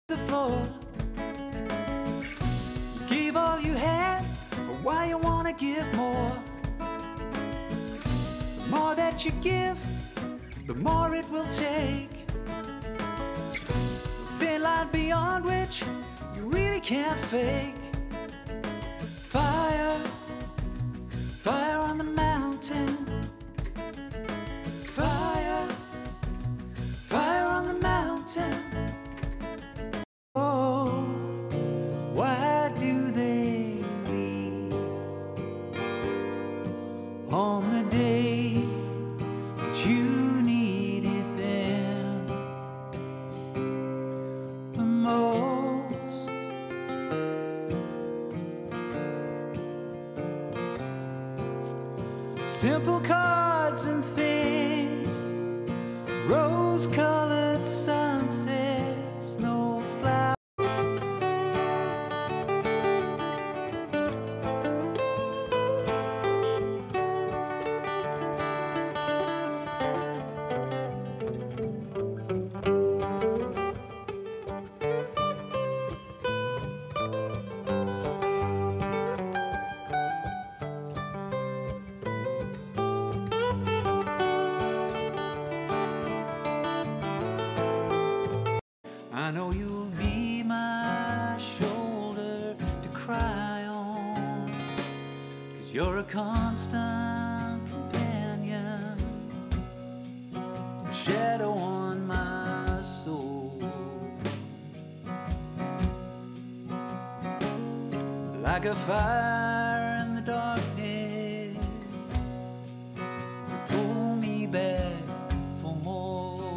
the floor. You gave all you had, but why you wanna give more? The more that you give, the more it will take. Thin line beyond which you really can't fake. Fire, fire on the mountain. Fire, fire on the mountain. Oh, why do they leave on the day that you needed them the most? Simple cards and things, rose-colored sunsets, no flowers. I know you'll be my shoulder to cry on, 'cause you're a constant companion, a shadow on my soul, like a fire in the darkness. You pull me back for more.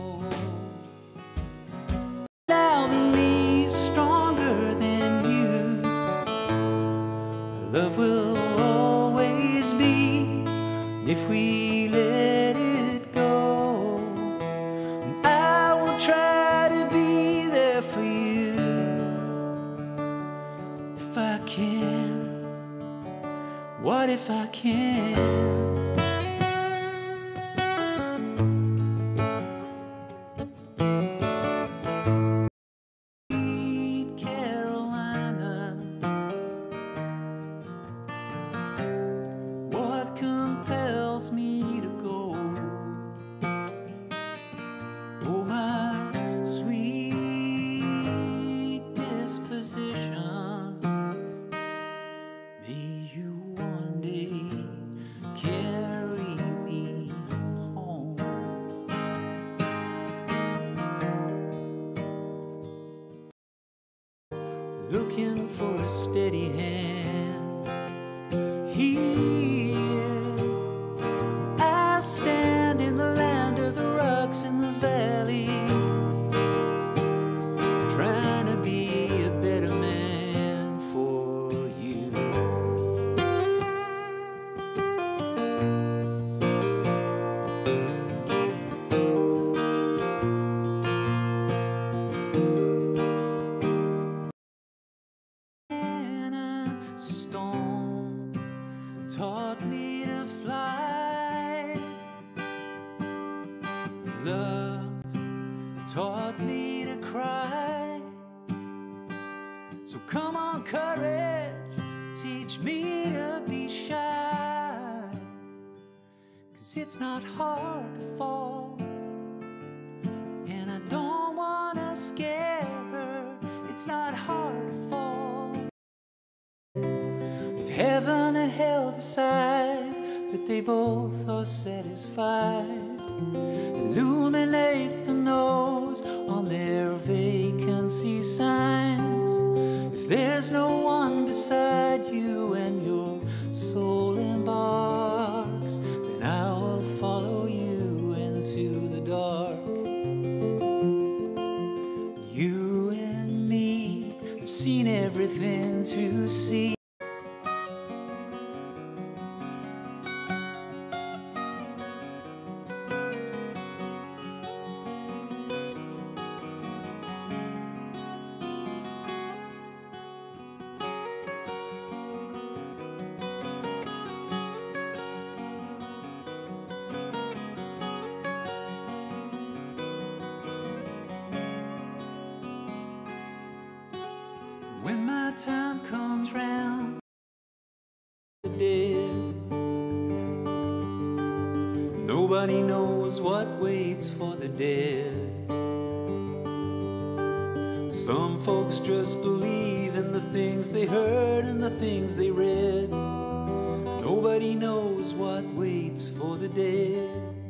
Love will always be if we let it go. And I will try to be there for you if I can. What if I can't? Compels me to go. Oh, my sweet disposition, may you one day carry me home. Looking for a steady hand here. Stand in the land of the rocks in the valley, trying to be a better man for you. And a stone taught me to fly. Love taught me to cry. So come on, courage, teach me to be shy. 'Cause it's not hard to fall, and I don't wanna scare her. It's not hard to fall. If heaven and hell decide that they both are satisfied, illuminate the nose on their vacancy signs. If there's no one beside you and your soul embarks, then I will follow you into the dark. You and me have seen everything to see. my time comes round, the dead. Nobody knows what waits for the dead. Some folks just believe in the things they heard and the things they read. Nobody knows what waits for the dead.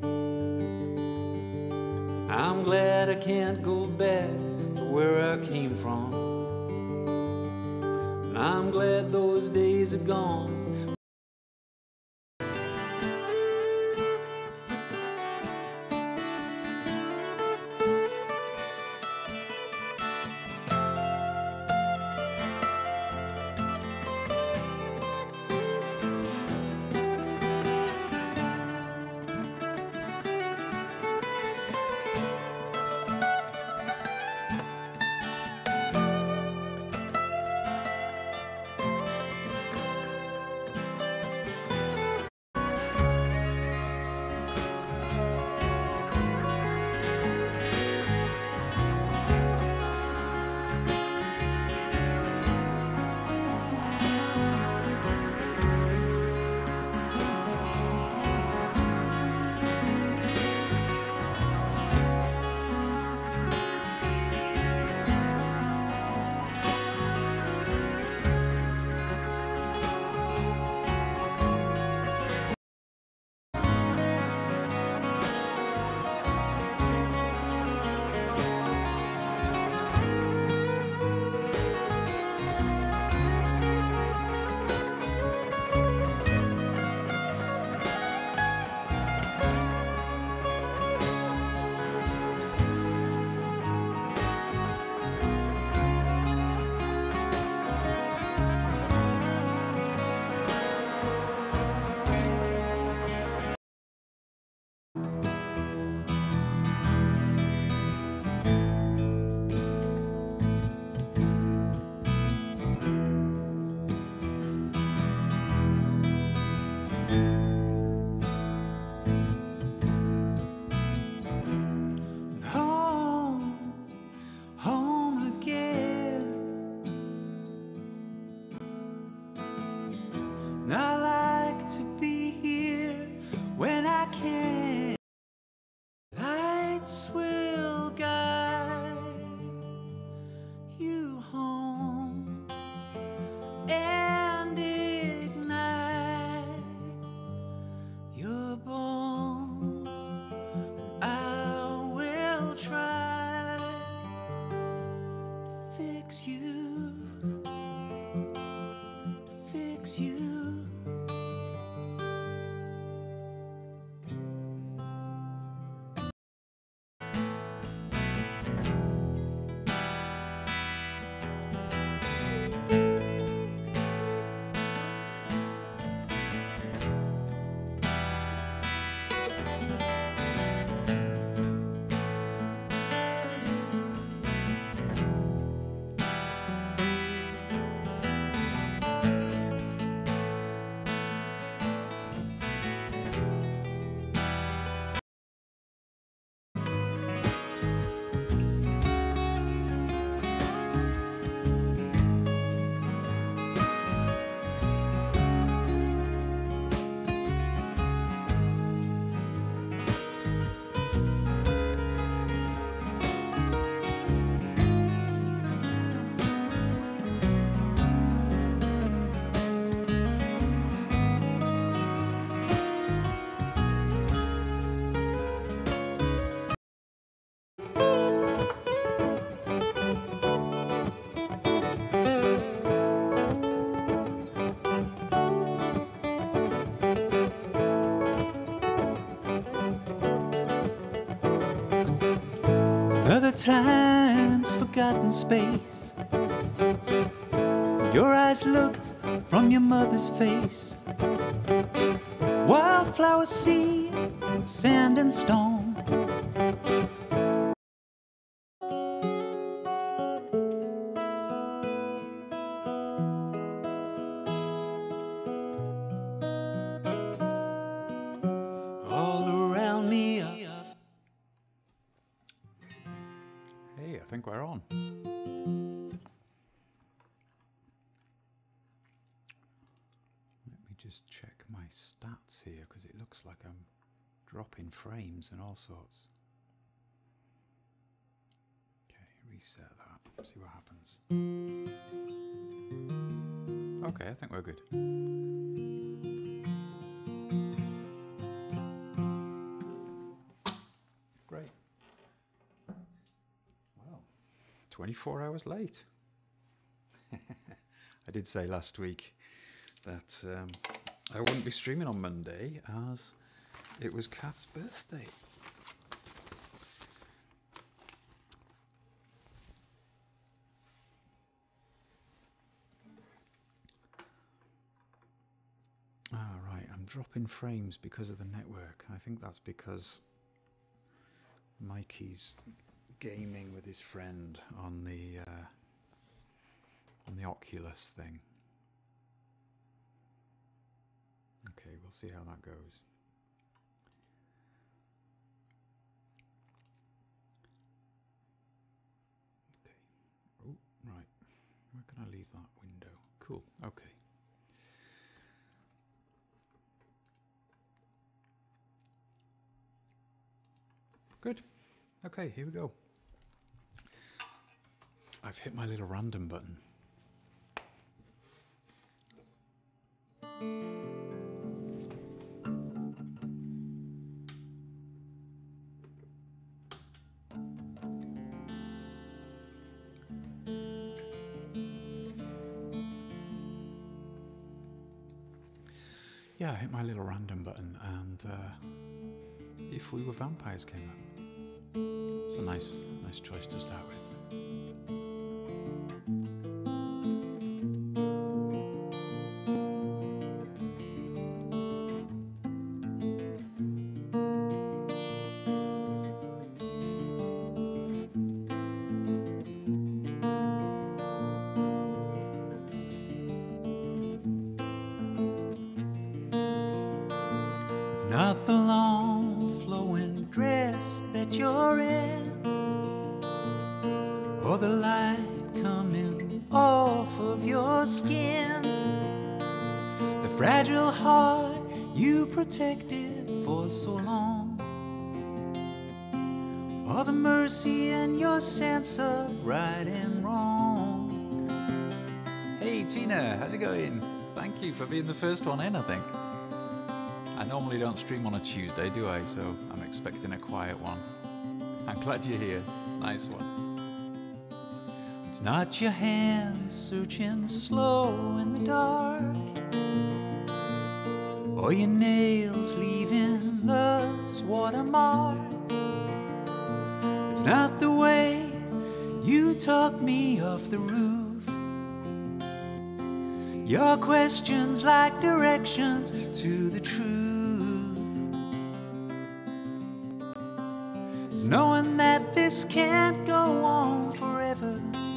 I'm glad I can't go back to where I came from, and I'm glad those days are gone. I like to be here when I can. Lights will guide you home and ignite your bones. I will try to fix you, to fix you. Other times, forgotten space. Your eyes looked from your mother's face. Wildflower seed, sand and stone. All around me. Hey, I think we're on. just check my stats here because it looks like I'm dropping frames and all sorts. Okay, reset that, see what happens. Okay, I think we're good. Great. Well, 24 hours late. I did say last week that I wouldn't be streaming on Monday as it was Kath's birthday. Ah, right, I'm dropping frames because of the network. I think that's because Mikey's gaming with his friend on the Oculus thing. Okay, we'll see how that goes. Okay. Oh, right. Where can I leave that window? Cool. Okay. Good. Okay, here we go. I've hit my little random button. Yeah, I hit my little random button and If We Were Vampires came up. It's a nice choice to start with. Not the long flowing dress that you're in, or the light coming off of your skin, the fragile heart you protected for so long, or the mercy in your sense of right and wrong. Hey Tina, how's it going? Thank you for being the first one in, I think. I normally don't stream on a Tuesday, do I? So I'm expecting a quiet one. I'm glad you're here. Nice one. It's not your hands searching slow in the dark, or your nails leaving love's watermark. It's not the way you talk me off the roof. Your questions like directions to the truth. It's knowing that this can't go on forever.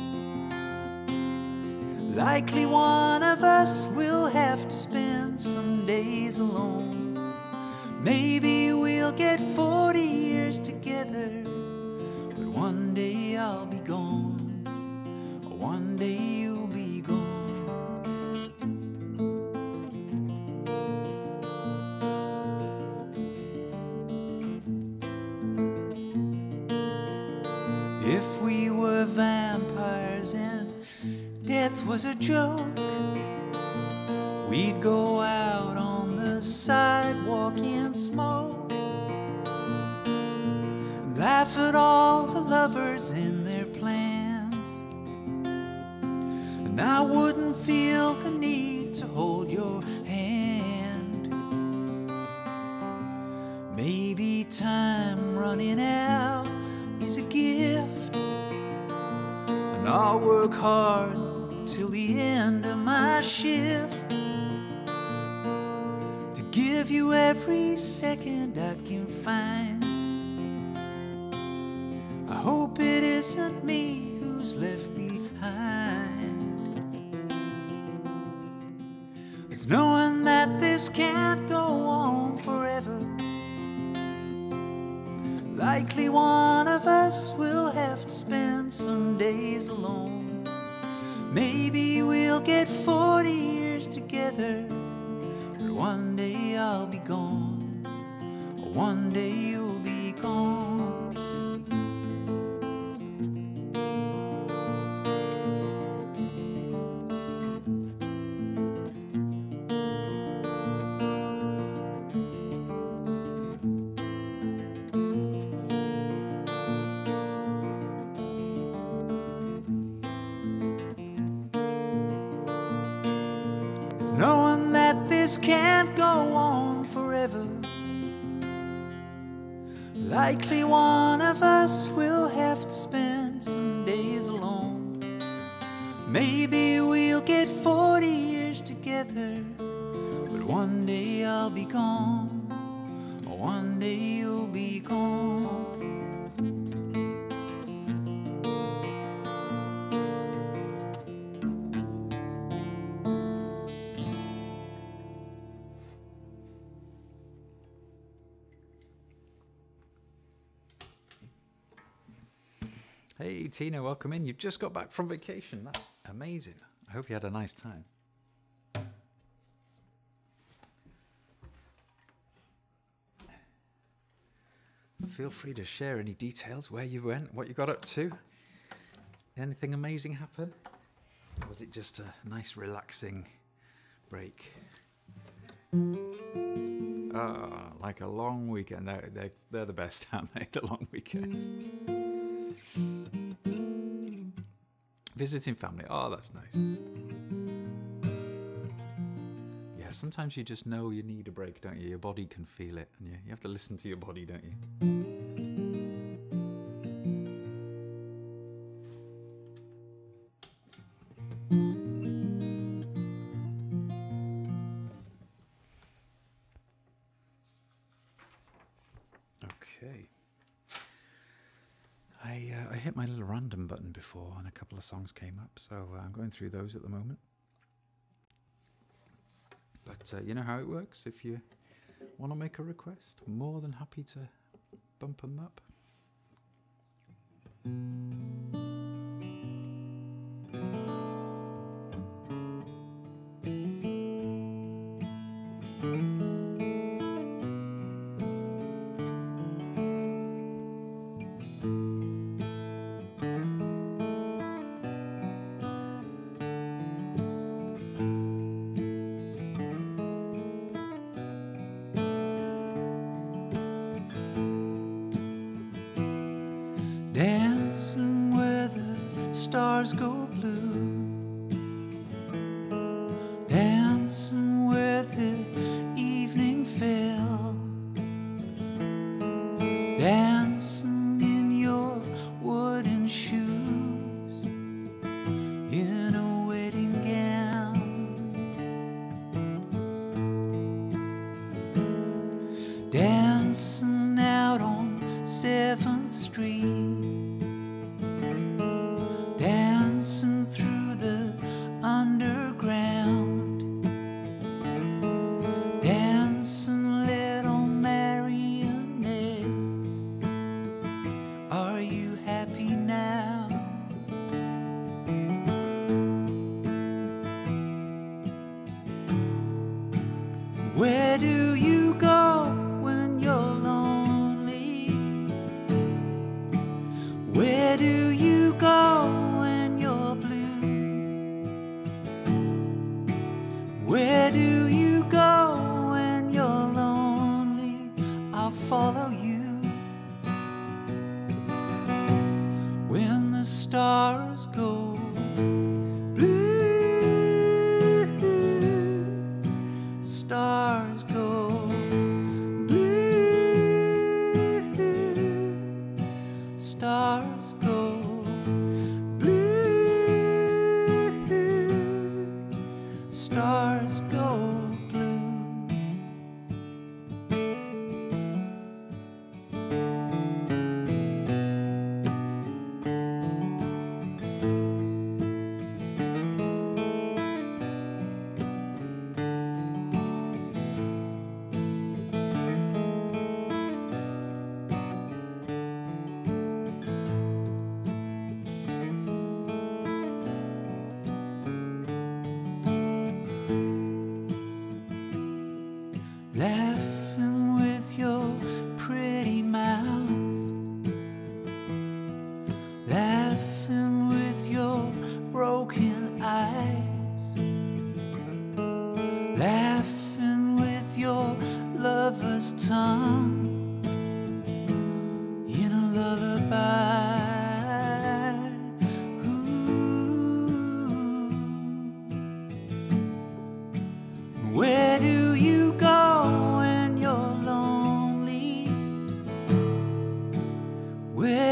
Likely one of us will have to spend some days alone. Maybe we'll get 40 years together, but one day I'll be gone, or one day you'll be gone. If we were vampires and death was a joke, we'd go out on the sidewalk and smoke, laugh at all the lovers in their plans, and I wouldn't feel the need to hold your hand. Maybe time running out is a gift, and I'll work hard till the end of my shift to give you every second I can find. I hope it isn't me who's left behind. It's knowing that this can't go on forever. Likely one of us will have to spend some days alone. Maybe we'll get 40 years together, but one day I'll be gone, or one day you'll be gone. It's knowing that this can't go on forever. Likely one of us will have to spend some days alone. Maybe we'll get 40 years together, but one day I'll be gone, or one day you'll be gone. Hey Tina, welcome in. You've just got back from vacation. That's amazing. I hope you had a nice time. Feel free to share any details, where you went, what you got up to. Anything amazing happen? Or was it just a nice relaxing break? Like a long weekend. They're the best, aren't they? The long weekends. Visiting family. Oh, that's nice. Yeah, sometimes you just know you need a break, don't you? Your body can feel it, and you have to listen to your body, don't you? Okay. I hit my little random button before and a couple of songs came up, so I'm going through those at the moment. But you know how it works. If you want to make a request, more than happy to bump them up. Dancing where the stars go blue, dancing where the evening fell, dancing in your wooden shoes, in a wedding gown, dancing out on 7th Street, dancing through the underground, dancing little marionette. Are you happy now? Where do you go when you're lonely? Where do you go when you're blue? Where do you go when you're lonely? I'll follow you. When the stars go blue, stars go blue, stars go blue, stars go blue.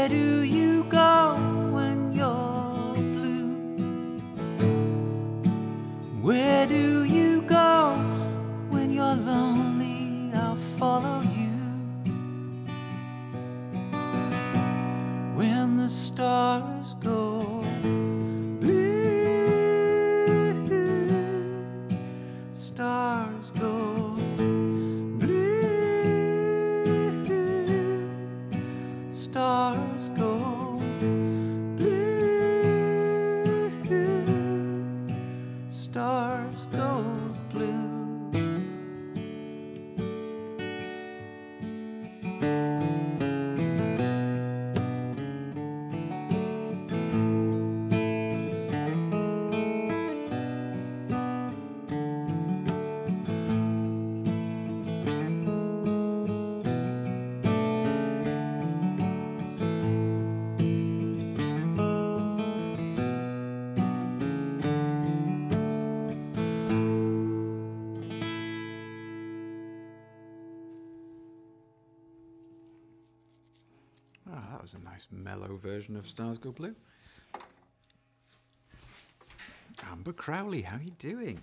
Where do you go when you're blue? Where do you go when you're lonely? I'll follow you. When the stars go blue, stars go blue, stars go blue, stars go blue. That was a nice mellow version of Stars Go Blue. Amber Crowley, how are you doing?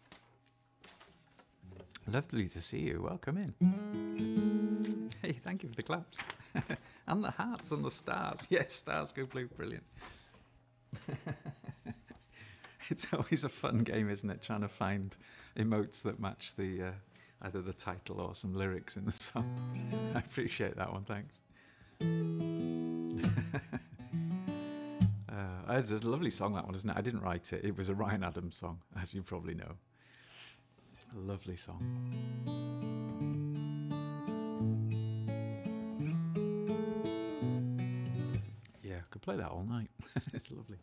Lovely to see you. Welcome in. Hey, thank you for the claps. And the hearts and the stars. Yes, Stars Go Blue, brilliant. It's always a fun game, isn't it? Trying to find emotes that match the either the title or some lyrics in the song. I appreciate that one, thanks. It's a lovely song, that one, isn't it? I didn't write it. It was a Ryan Adams song, as you probably know. A lovely song. Yeah, I could play that all night. It's lovely.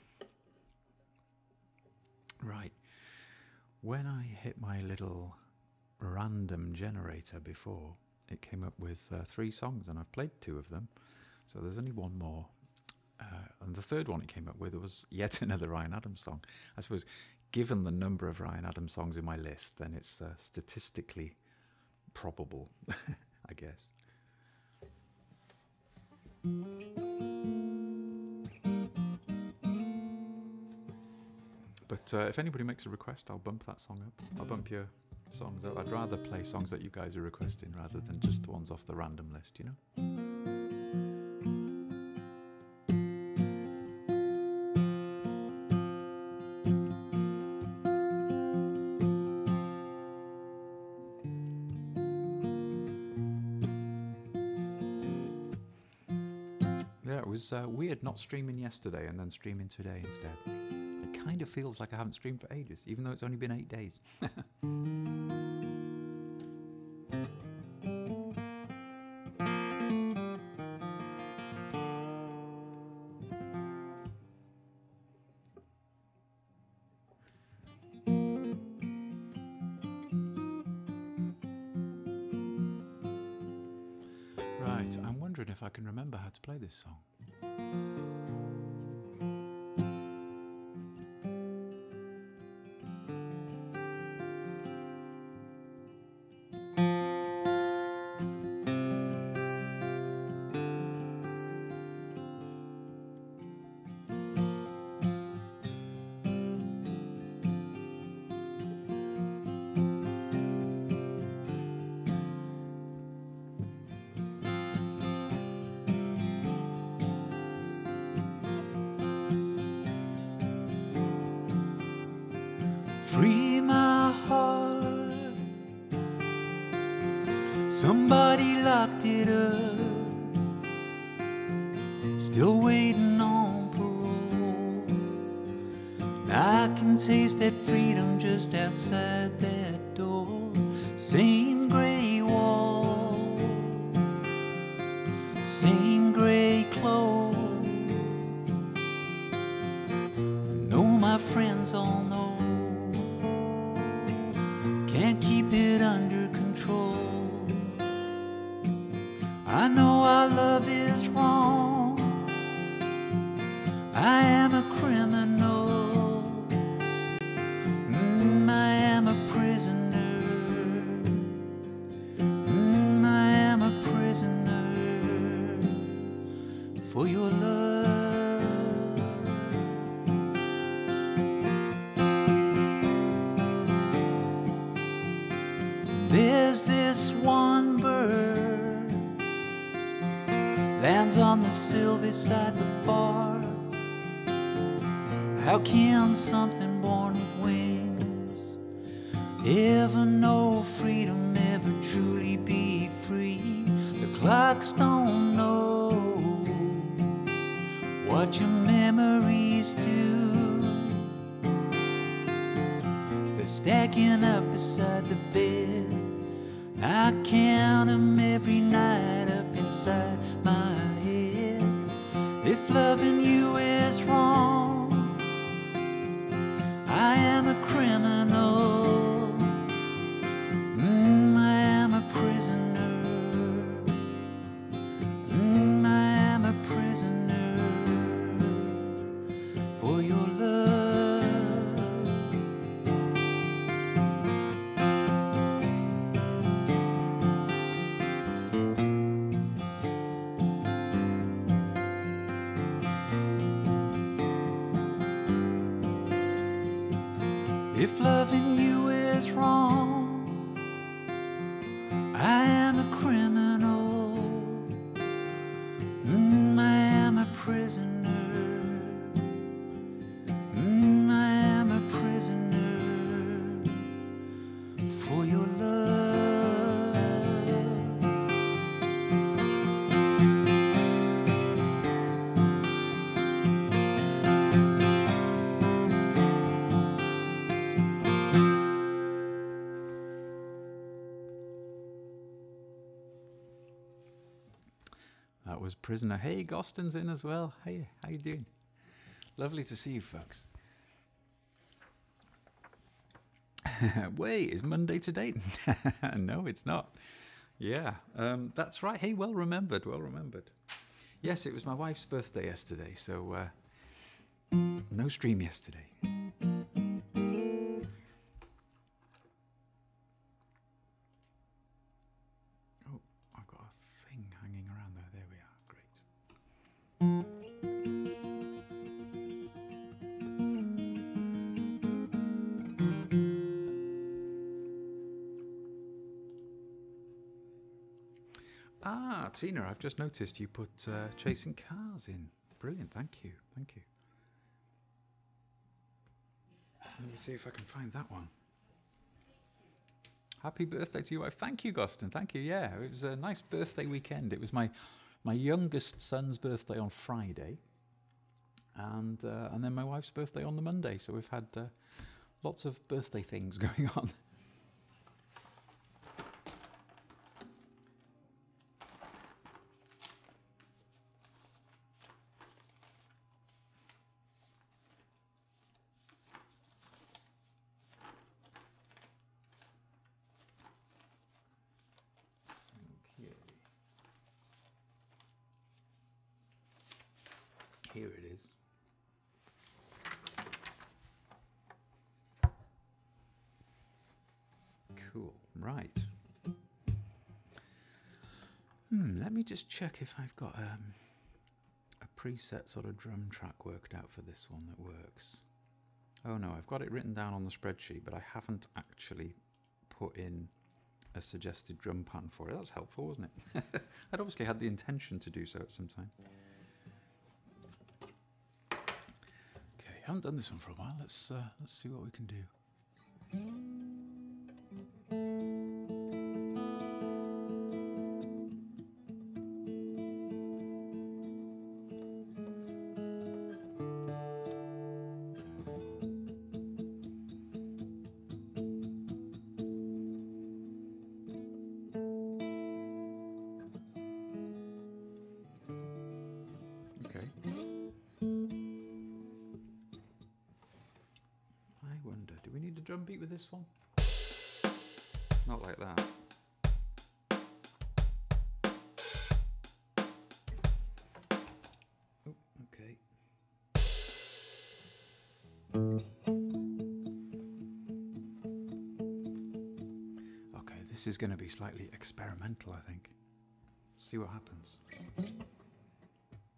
Right. When I hit my little random generator before, it came up with 3 songs, and I've played 2 of them. So there's only one more. And the third one it came up with was yet another Ryan Adams song. I suppose, given the number of Ryan Adams songs in my list, then it's statistically probable, I guess. But if anybody makes a request, I'll bump that song up. I'll bump your songs up. I'd rather play songs that you guys are requesting rather than just the ones off the random list, you know? Yeah, it was weird not streaming yesterday and then streaming today instead. It kind of feels like I haven't streamed for ages, even though it's only been 8 days. Right, I'm wondering if I can remember how to play this song. Free my heart. Somebody locked it up. Still waiting on parole. And I can taste that freedom just outside that door. Same gray wall, same gray clothes. I know my friends all know. Can't keep it under control. I know our love is wrong. I am a criminal. I am a prisoner. I am a prisoner. for your love. There's this one bird lands on the sill beside the bar. How can something born with wings ever know freedom, ever truly be free? The clocks don't know what your memories do. They're stacking up beside the bed. I count them every night up inside my head. If loving you is wrong, I am a criminal. I am a prisoner. I am a prisoner for your love. If loving you is wrong, I am a criminal. I am a prisoner. I am a prisoner for your love. That was Prisoner. Hey, Goston's in as well. Hey, how you doing? Lovely to see you, folks. Wait, is Monday today? No, it's not. Yeah, that's right. Hey, well remembered, well remembered. Yes, it was my wife's birthday yesterday, so no stream yesterday. Oh, I've got a thing hanging around there. There we are. Great. Ah, Tina, I've just noticed you put Chasing Cars in. Brilliant, thank you, thank you. Let me see if I can find that one. Happy birthday to you, wife. Thank you, Goston, thank you, yeah. It was a nice birthday weekend. It was my youngest son's birthday on Friday, and then my wife's birthday on the Monday, so we've had lots of birthday things going on. Here it is. Cool, right. Let me just check if I've got a preset sort of drum track worked out for this one that works. Oh no, I've got it written down on the spreadsheet, but I haven't actually put in a suggested drum pattern for it. That's helpful, wasn't it? I'd obviously had the intention to do so at some time. I haven't done this one for a while. Let's see what we can do. Drum beat with this one? Not like that. Oh, okay. Okay, this is going to be slightly experimental, I think. See what happens.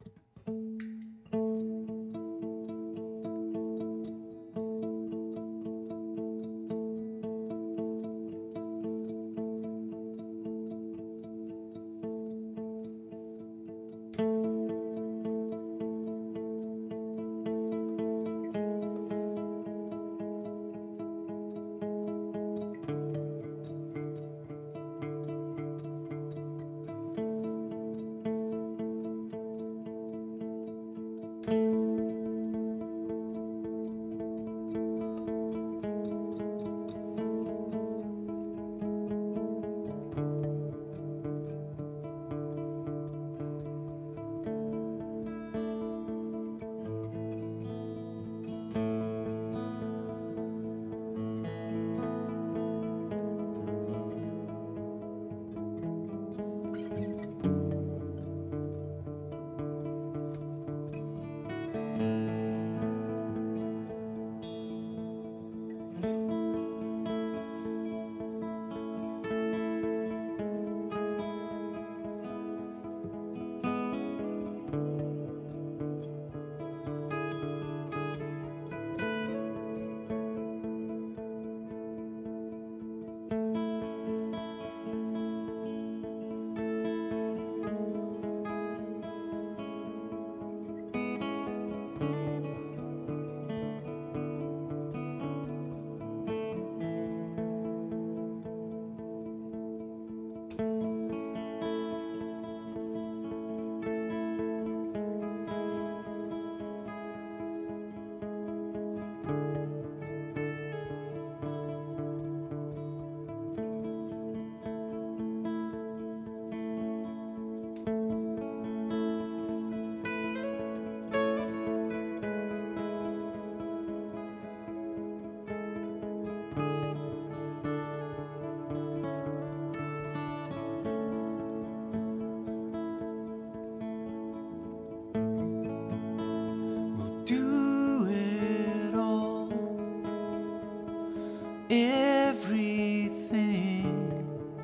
everything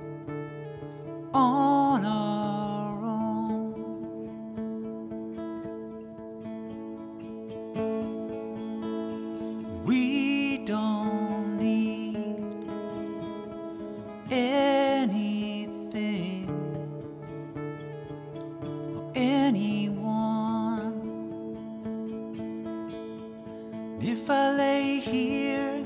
on our own. We don't need anything or anyone. If I lay here,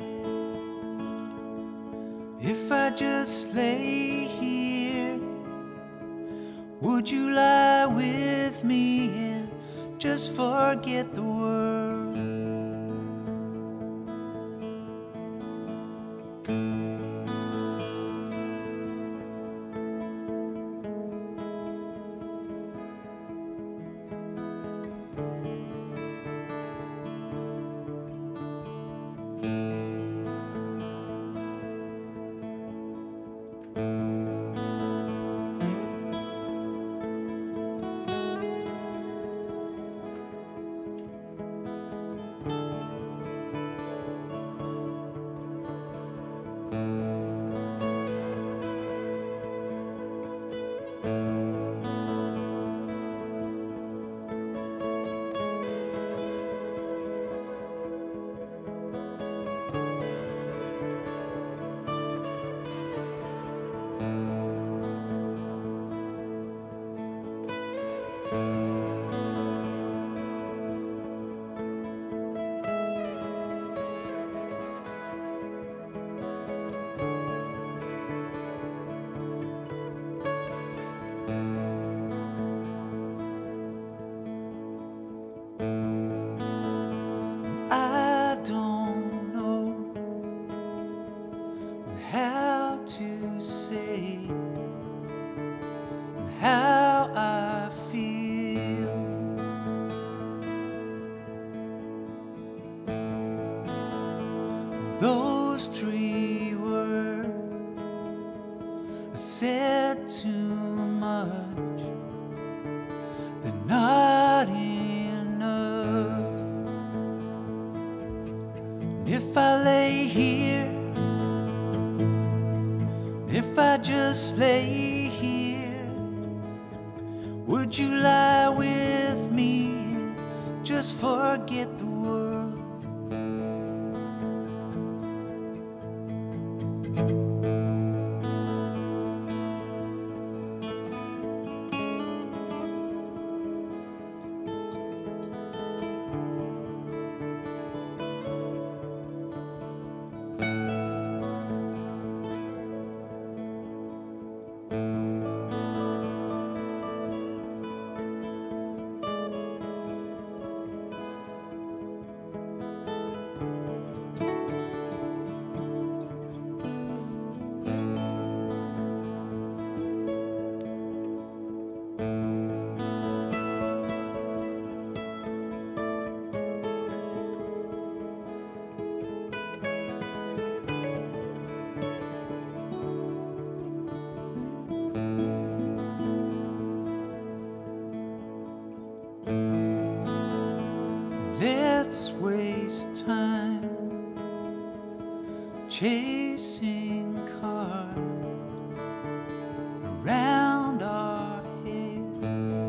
if I just lay here, would you lie with me and just forget the world? I don't know how to say how I feel. Those three words are said too much, they're not enough. If I lay here, if I just lay here, would you lie with me just forget the world. Let's waste time chasing cars around our heads.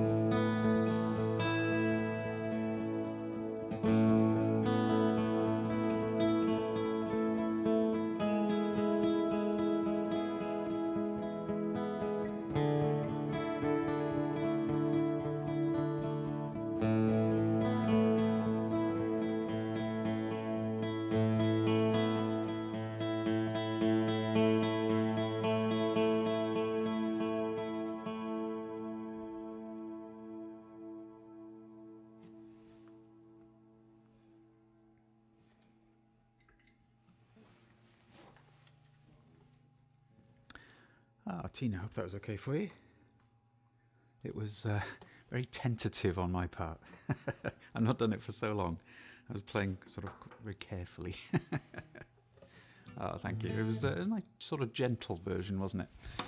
Oh, Tina, I hope that was okay for you. It was very tentative on my part. I've not done it for so long. I was playing sort of very carefully. Oh, thank you. It was a nice sort of gentle version, wasn't it?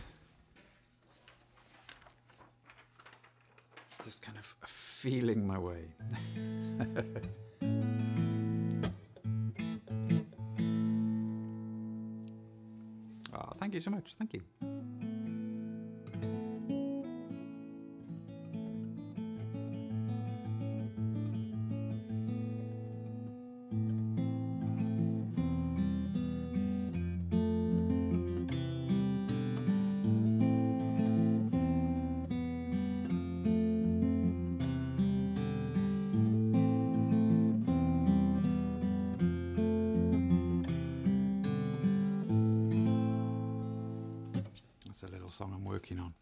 Just kind of feeling my way. Oh, thank you so much. Thank you. A little song I'm working on.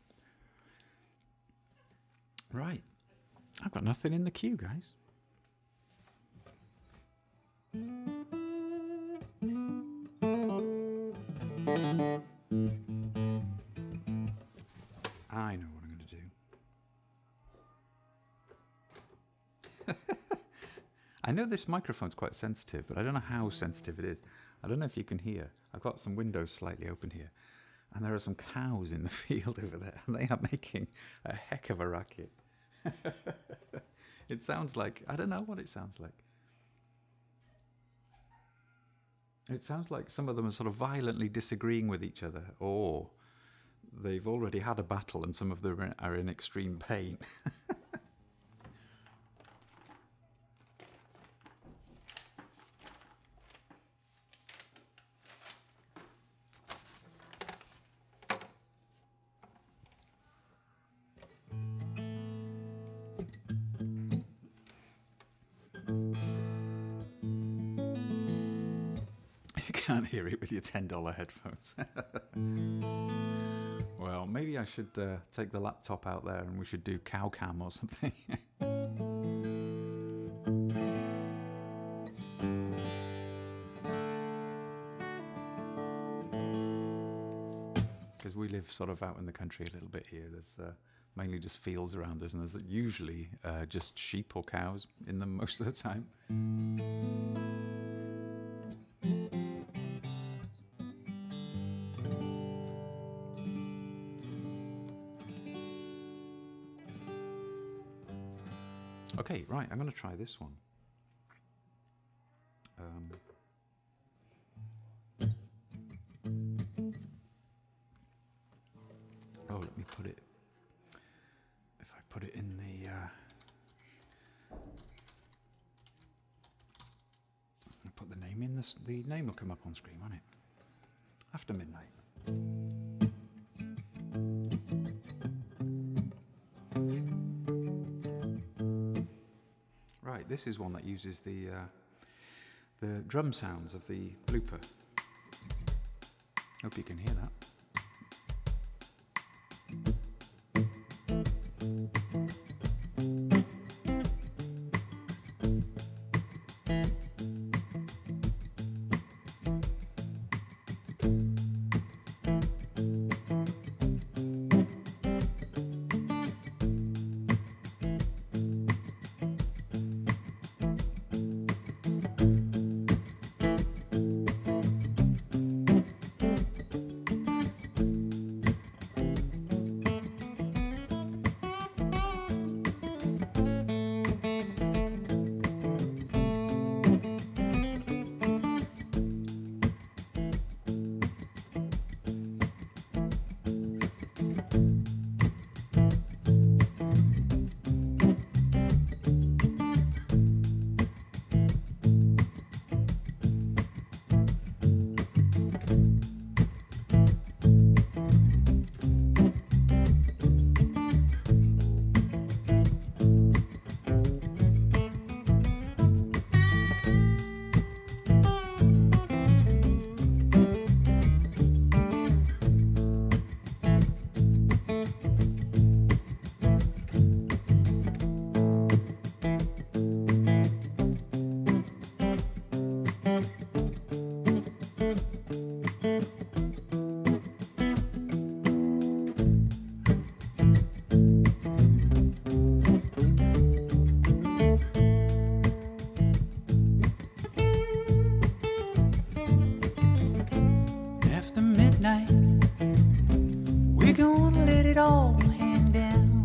Right, I've got nothing in the queue, guys. I know what I'm going to do. I know this microphone's quite sensitive, but I don't know how sensitive it is. I don't know if you can hear. I've got some windows slightly open here. And there are some cows in the field over there, and they are making a heck of a racket. It sounds like, I don't know what it sounds like. It sounds like some of them are sort of violently disagreeing with each other, or they've already had a battle and some of them are in extreme pain. Can't hear it with your $10 headphones. Well, maybe I should take the laptop out there and we should do cow cam or something. Because we live sort of out in the country a little bit here. There's mainly just fields around us, and there's usually just sheep or cows in them most of the time. Okay, right, I'm going to try this one. Oh, let me put it, if I put it in the, mean, the name will come up on screen, won't it? After Midnight. Right, this is one that uses the drum sounds of the looper. Hope you can hear that. We're gonna let it all hang down.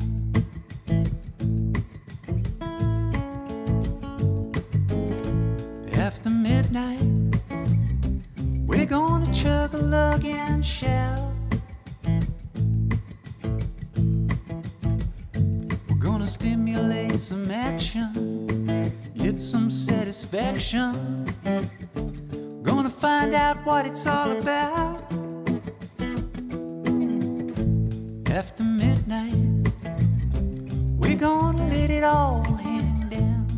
After midnight, we're gonna chug a lug and shout. We're gonna stimulate some action, get some satisfaction. Gonna find out what it's all about. After midnight, we're gonna let it all hang down.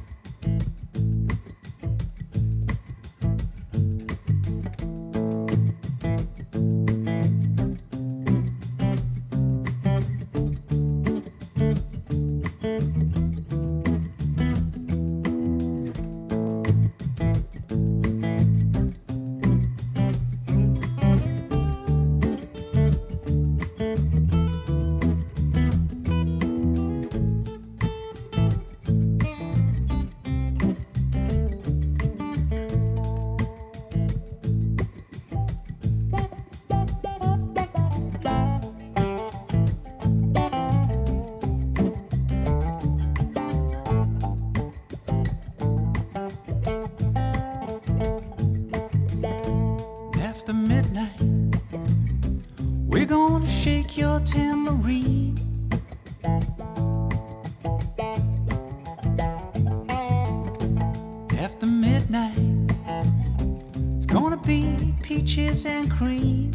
We're gonna shake your tambourine. After midnight, it's gonna be peaches and cream.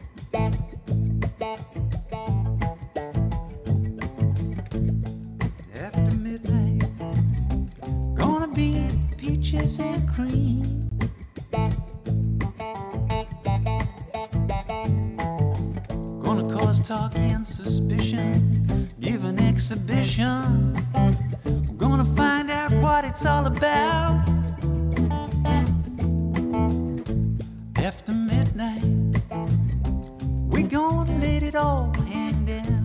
After midnight, gonna be peaches and cream. Talk and suspicion, give an exhibition. We're gonna find out what it's all about. After midnight, we're gonna let it all hang down.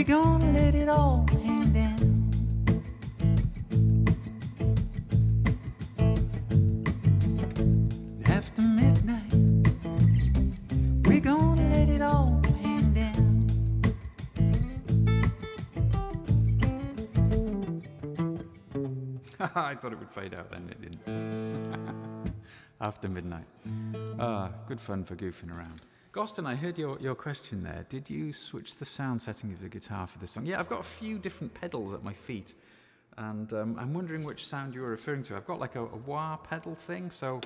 gonna let it all hang down. After midnight, we're gonna let it all hang down. I thought it would fade out, then it didn't. After midnight. Good fun for goofing around. Goston, I heard your question there. Did you switch the sound setting of the guitar for this song? Yeah, I've got a few different pedals at my feet, and I'm wondering which sound you were referring to. I've got like a wah pedal thing, so...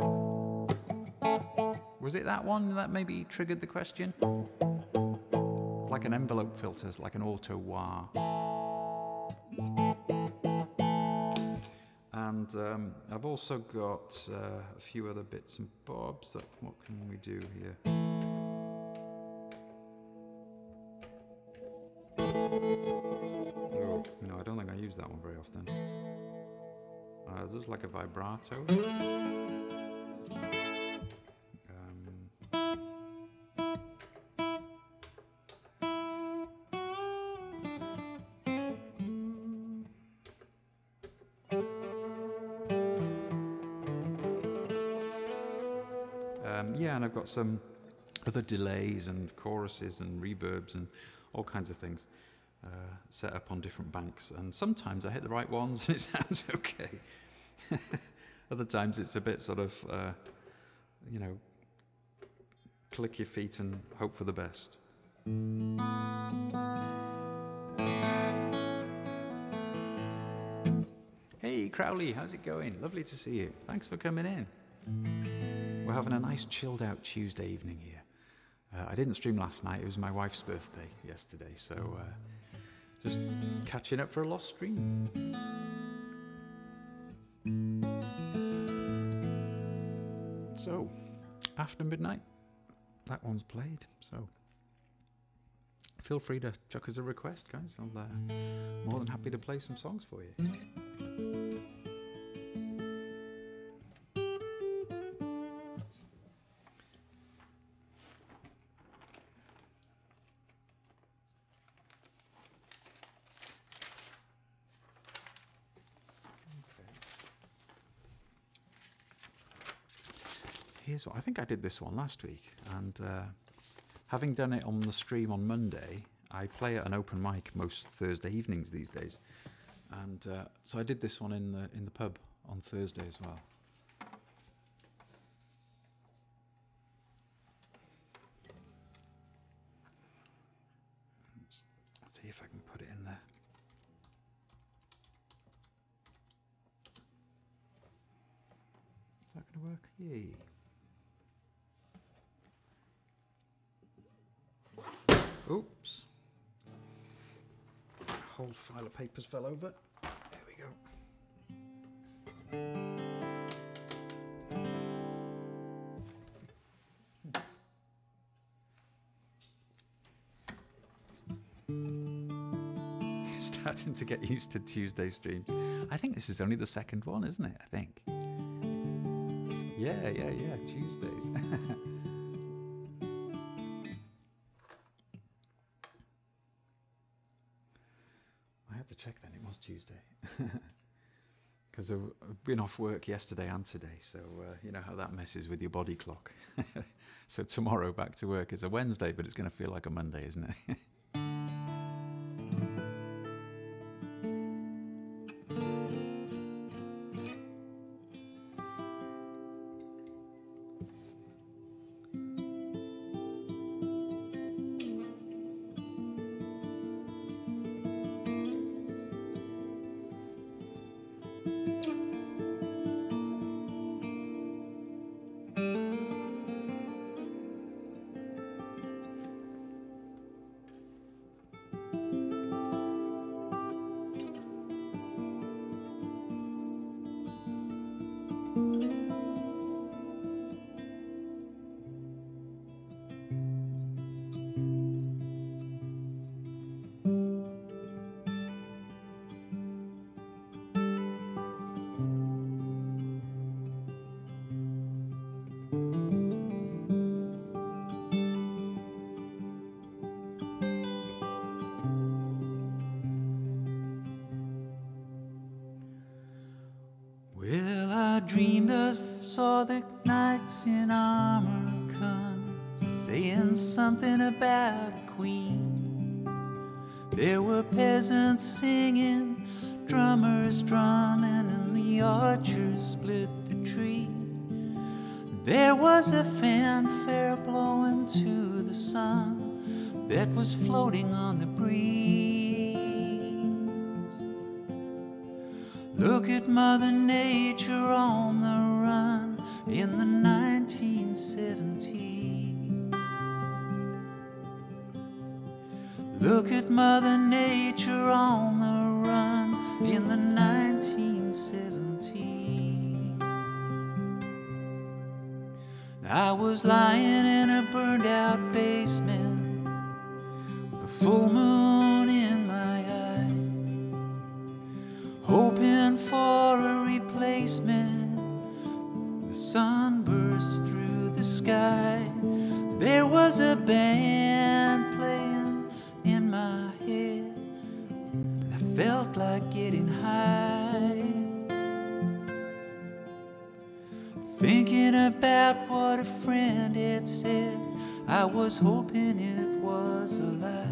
Was it that one that maybe triggered the question? Like an envelope filter, like an auto wah. And I've also got a few other bits and bobs. What can we do here? Oh, no, I don't think I use that one very often. There's like a vibrato. Yeah, and I've got some other delays and choruses and reverbs and all kinds of things set up on different banks. And sometimes I hit the right ones and it sounds okay. Other times it's a bit sort of, you know, click your feet and hope for the best. Hey Crowley, how's it going? Lovely to see you. Thanks for coming in. We're having a nice chilled out Tuesday evening here. I didn't stream last night, it was my wife's birthday yesterday, so just catching up for a lost stream. So, after midnight, that one's played, so feel free to chuck us a request, guys. I'm more than happy to play some songs for you. Here's what I think I did this one last week, and having done it on the stream on Monday, I play at an open mic most Thursday evenings these days, and so I did this one in the pub on Thursday as well. Let's see if I can put it in there. Is that going to work? Yay. Oops. A whole file of papers fell over. There we go. Starting to get used to Tuesday streams. I think this is only the second one, isn't it? I think. Yeah, Tuesdays. To check then, it was Tuesday. Because I've been off work yesterday and today, so you know how that messes with your body clock. So tomorrow back to work is a Wednesday, but it's going to feel like a Monday, isn't it? I dreamed I saw the knights in armor come, saying something about a queen. There were peasants singing, drummers drumming, and the archers split the tree. There was a fanfare blowing to the sun that was floating on the breeze. Look at Mother Nature on the run in the 1970s. Look at Mother Nature on the run in the 1970s. I was lying in a burned out basement with a full moon in my eye, hoping for a replacement. The sun burst through the sky. There was a band playing in my head, and I felt like getting high, thinking about what a friend had said. I was hoping it was a lie.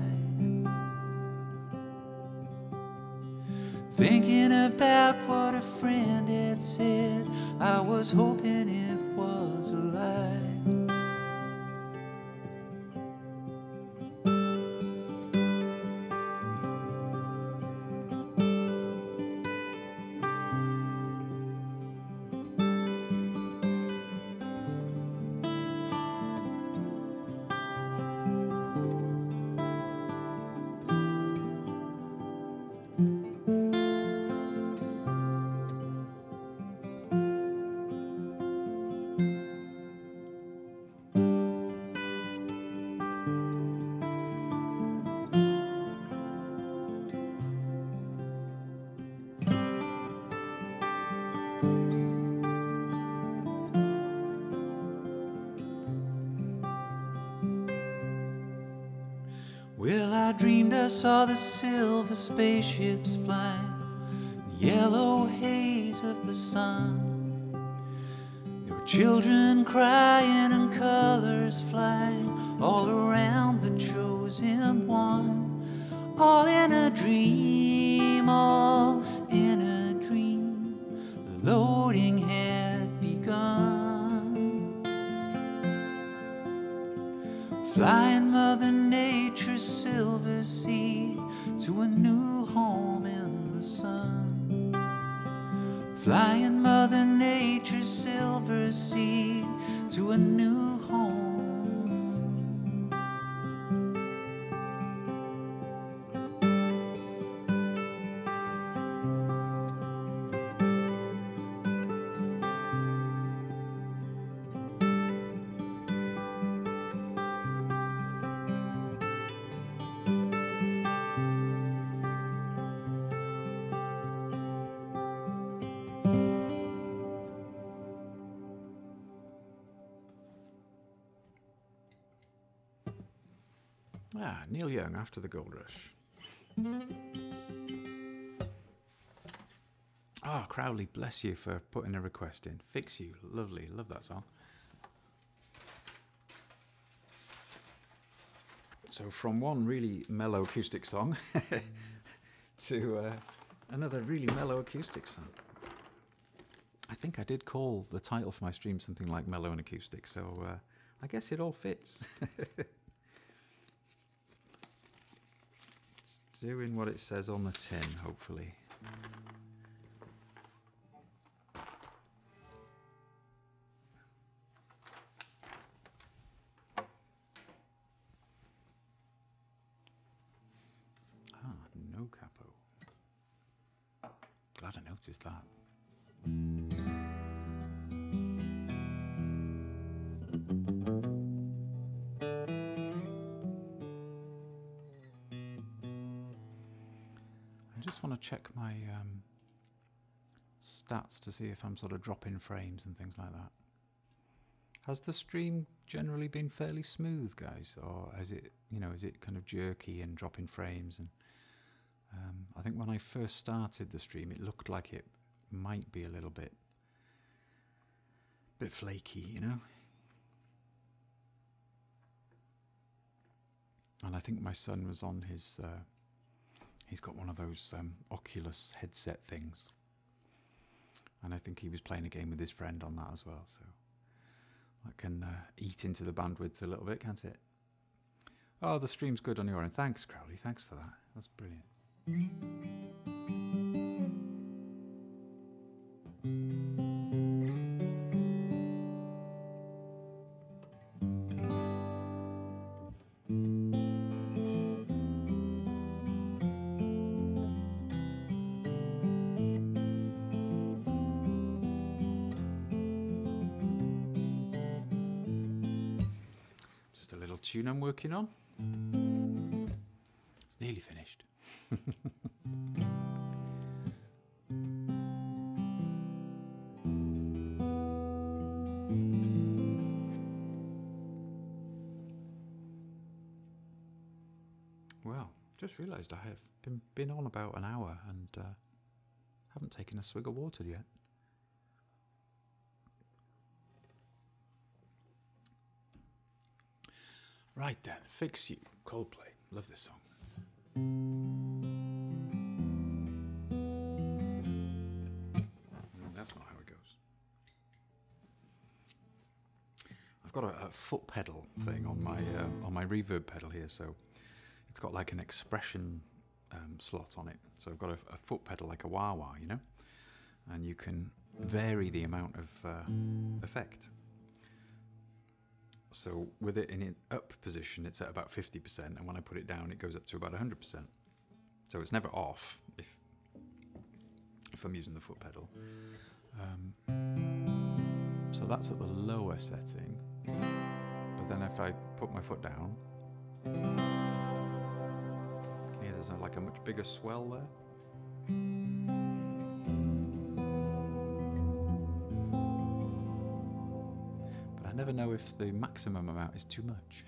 Thinking about what a friend had said, I was hoping it was a lie. Well, I dreamed I saw the silver spaceships flying, the yellow haze of the sun. There were children crying and colors flying all around the chosen one. All in a dream, all in a dream. The loading had begun. Flying Mother Nature's silver seed to a new home in the sun. Flying Mother Nature's silver seed to a new home. Ah, Neil Young after the Gold Rush. Ah, Crowley, bless you for putting a request in. Fix You, lovely, love that song. So from one really mellow acoustic song to another really mellow acoustic song. I think I did call the title for my stream something like Mellow and Acoustic, so I guess it all fits. Doing what it says on the tin, hopefully. Ah, no capo. Glad I noticed that. I just want to check my stats to see if I'm sort of dropping frames and things like that. Has the stream generally been fairly smooth, guys, or is it, you know, is it kind of jerky and dropping frames? And I think when I first started the stream, it looked like it might be a little bit bit flaky, you know. And I think my son was on his, he's got one of those Oculus headset things. And I think he was playing a game with his friend on that as well, so that can eat into the bandwidth a little bit, can't it? Oh, the stream's good on your end. Thanks, Crowley. Thanks for that. That's brilliant. Tune I'm working on. It's nearly finished. Well, just realised I have been on about an hour and haven't taken a swig of water yet. Right then, Fix You, Coldplay. Love this song. That's not how it goes. I've got a foot pedal thing on my reverb pedal here, so it's got like an expression slot on it. So I've got a foot pedal like a wah-wah, you know, and you can vary the amount of effect. So with it in an up position, it's at about 50%, and when I put it down, it goes up to about 100%. So it's never off if I'm using the foot pedal. So that's at the lower setting. But then if I put my foot down, you can hear there's like a much bigger swell there. I never know if the maximum amount is too much.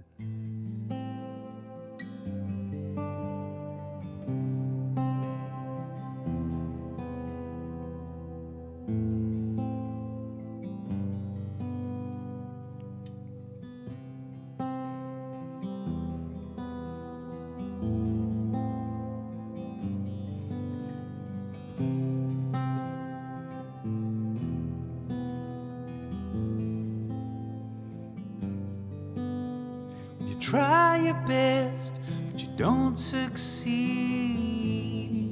Try your best, but you don't succeed.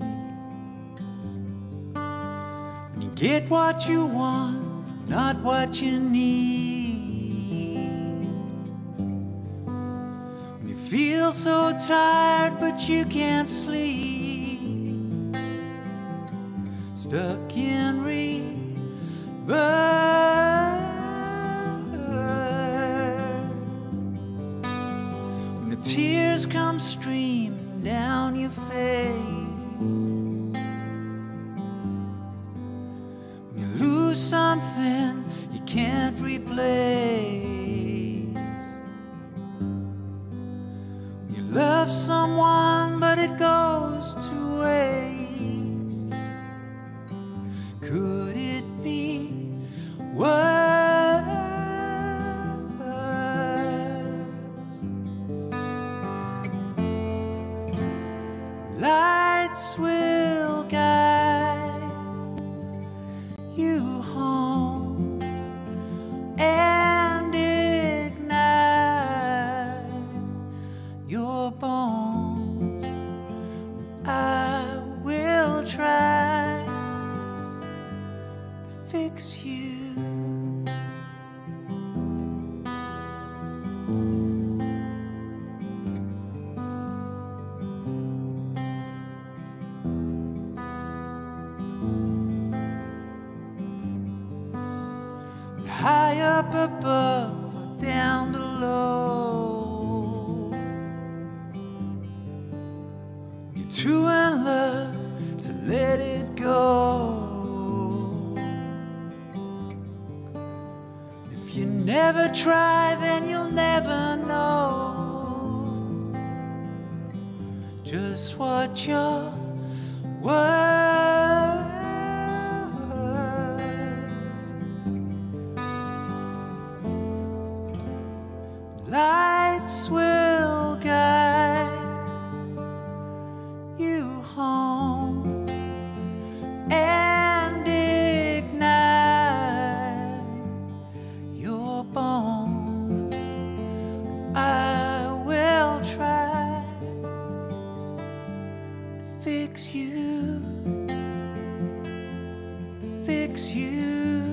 When you get what you want, not what you need. When you feel so tired, but you can't sleep. Stuck in reverse. Tears come streaming down your face. When you lose something you can't replace. When you love someone but it goes to waste. Could it be worse? Lights will guide you home and ignite your bones. I will try to fix you. High up above or down below, you're too in love to let it go. If you never try, then you'll never know just what you're worth. you home and ignite your bones. I will try to fix you, fix you.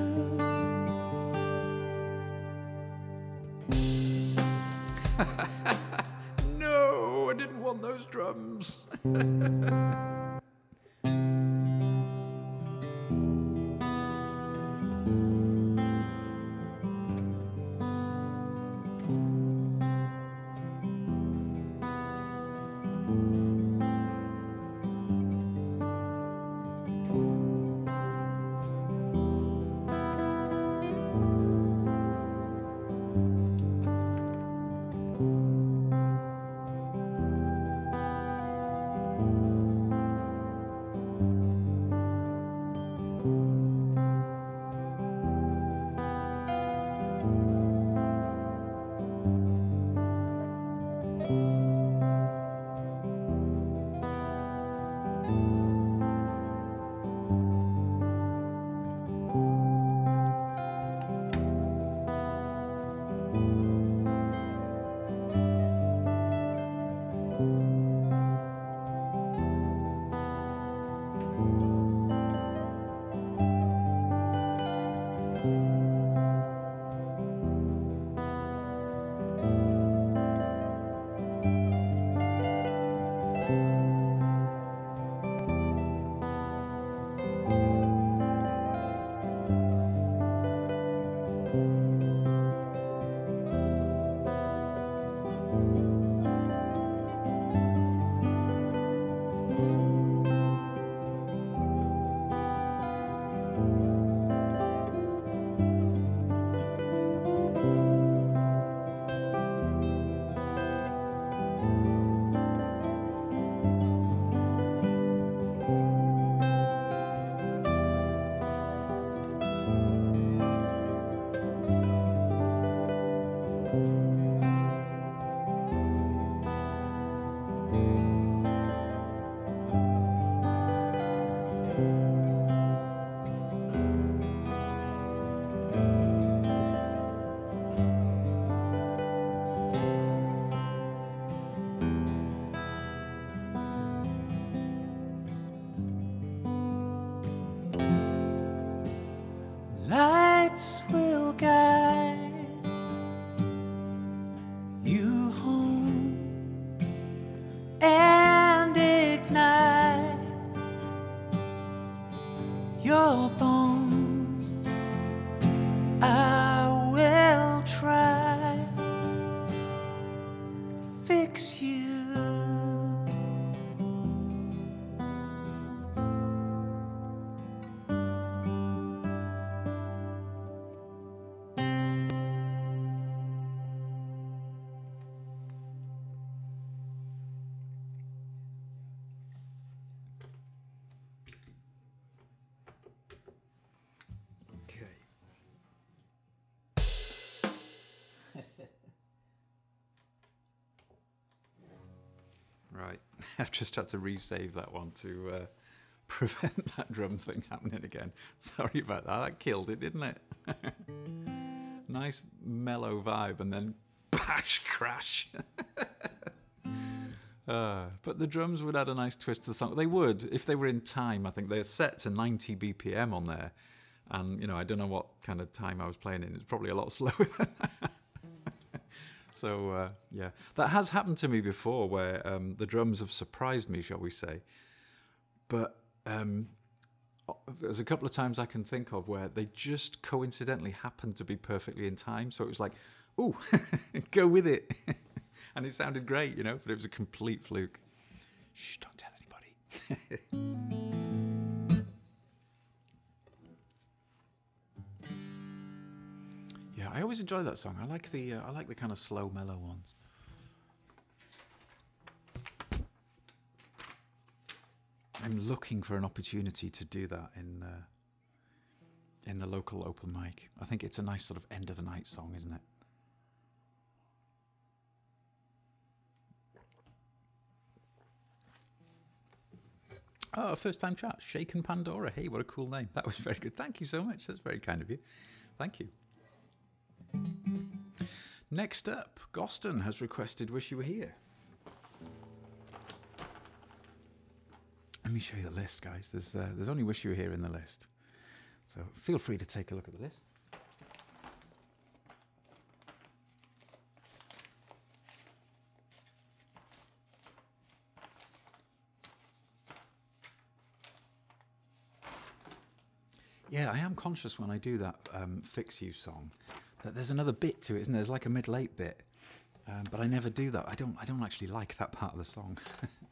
No, I didn't want those drums. Lights will guide you home and ignite your bones. I will try to fix you. Right, I've just had to resave that one to prevent that drum thing happening again. Sorry about that, that killed it, didn't it? Nice mellow vibe and then bash, crash. But the drums would add a nice twist to the song. They would, if they were in time. I think they're set to 90 BPM on there. And, you know, I don't know what kind of time I was playing in. It's probably a lot slower than that. So, yeah, that has happened to me before where the drums have surprised me, shall we say. But there's a couple of times I can think of where they just coincidentally happened to be perfectly in time. So it was like, ooh, go with it. And it sounded great, you know, but it was a complete fluke. Shh, don't tell anybody. Yeah, I always enjoy that song. I like the kind of slow, mellow ones. I'm looking for an opportunity to do that in the local open mic. I think it's a nice sort of end of the night song, isn't it? Oh, first time chat. Shaken Pandora. Hey, what a cool name. That was very good. Thank you so much. That's very kind of you. Thank you. Next up, Goston has requested Wish You Were Here. Let me show you the list, guys. There's only Wish You Were Here in the list. So feel free to take a look at the list. Yeah, I am conscious when I do that Fix You song that there's another bit to it, isn't there? There's like a middle 8 bit, but I never do that. I don't actually like that part of the song,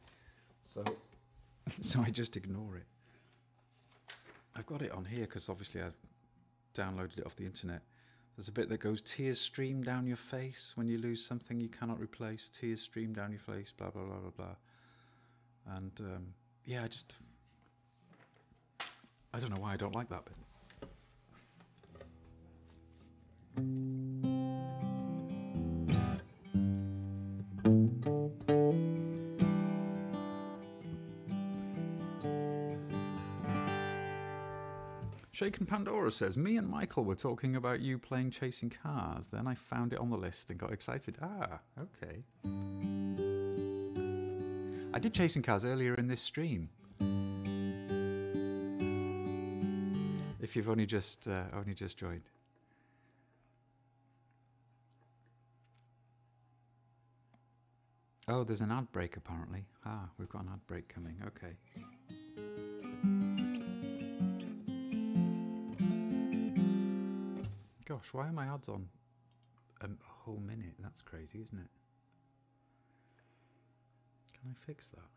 so I just ignore it. I've got it on here because obviously I downloaded it off the internet. There's a bit that goes, tears stream down your face when you lose something you cannot replace. Tears stream down your face, blah blah blah blah blah. And yeah, I don't know why I don't like that bit. Shaken Pandora says, me and Michael were talking about you playing Chasing Cars. Then I found it on the list and got excited. Ah, okay. I did Chasing Cars earlier in this stream. If you've only just joined. Oh, there's an ad break apparently. Ah, we've got an ad break coming. Okay. Gosh, why are my ads on a whole minute? That's crazy, isn't it? Can I fix that?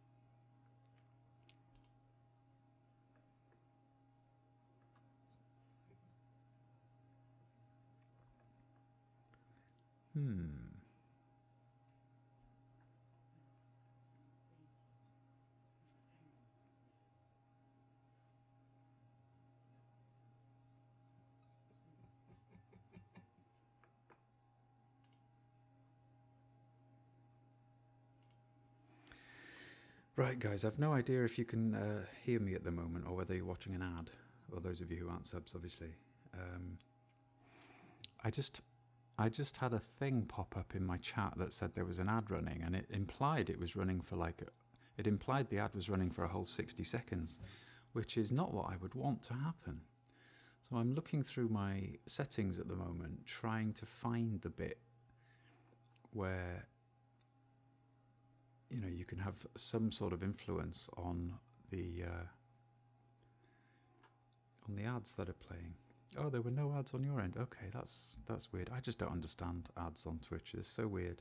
Right, guys, I've no idea if you can hear me at the moment or whether you're watching an ad, or those of you who aren't subs, obviously. I just had a thing pop up in my chat that said there was an ad running, and it implied it was running for it implied the ad was running for a whole 60 seconds, which is not what I would want to happen. So I'm looking through my settings at the moment, trying to find the bit where you can have some sort of influence on the ads that are playing. Oh, there were no ads on your end. Okay, that's weird. I just don't understand ads on Twitch. It's so weird.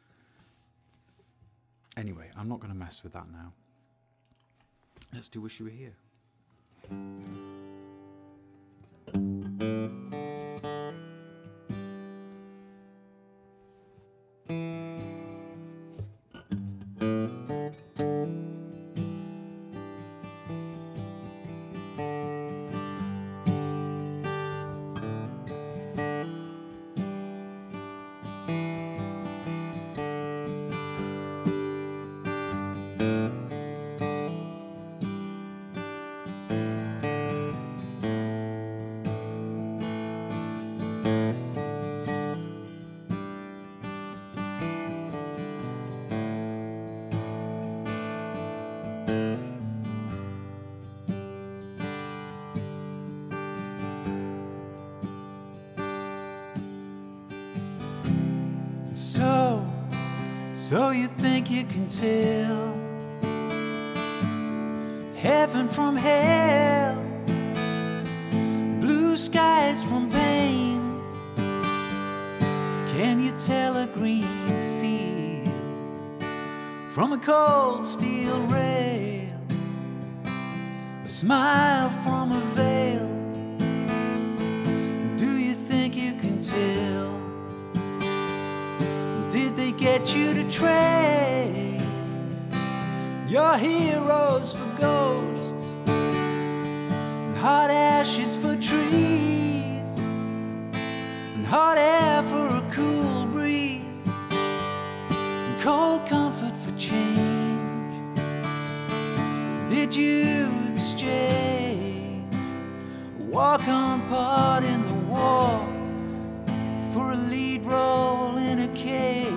Anyway, I'm not going to mess with that now. Let's do Wish You Were Here. So you think you can tell heaven from hell, blue skies from pain? Can you tell a green field from a cold steel rail, a smile from a veil? Do you think you can tell? Did they get you to trade your heroes for ghosts and hot ashes for trees and hot air for a cool breeze and cold comfort for change? did you exchange a walk-on part in the war for a lead role in a cage?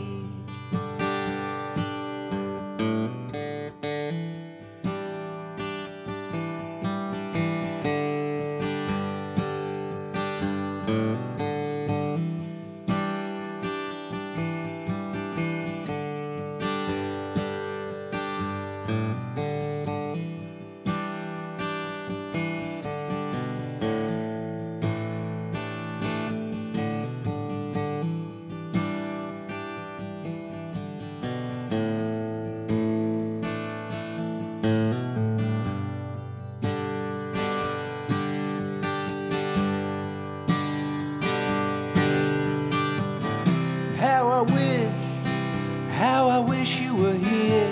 How I wish you were here.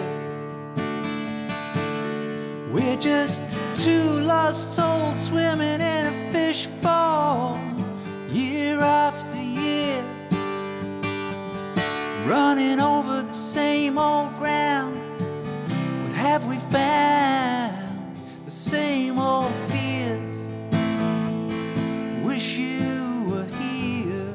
We're just two lost souls swimming in a fishbowl, year after year, running over the same old ground. What have we found? The same old fears. Wish you were here.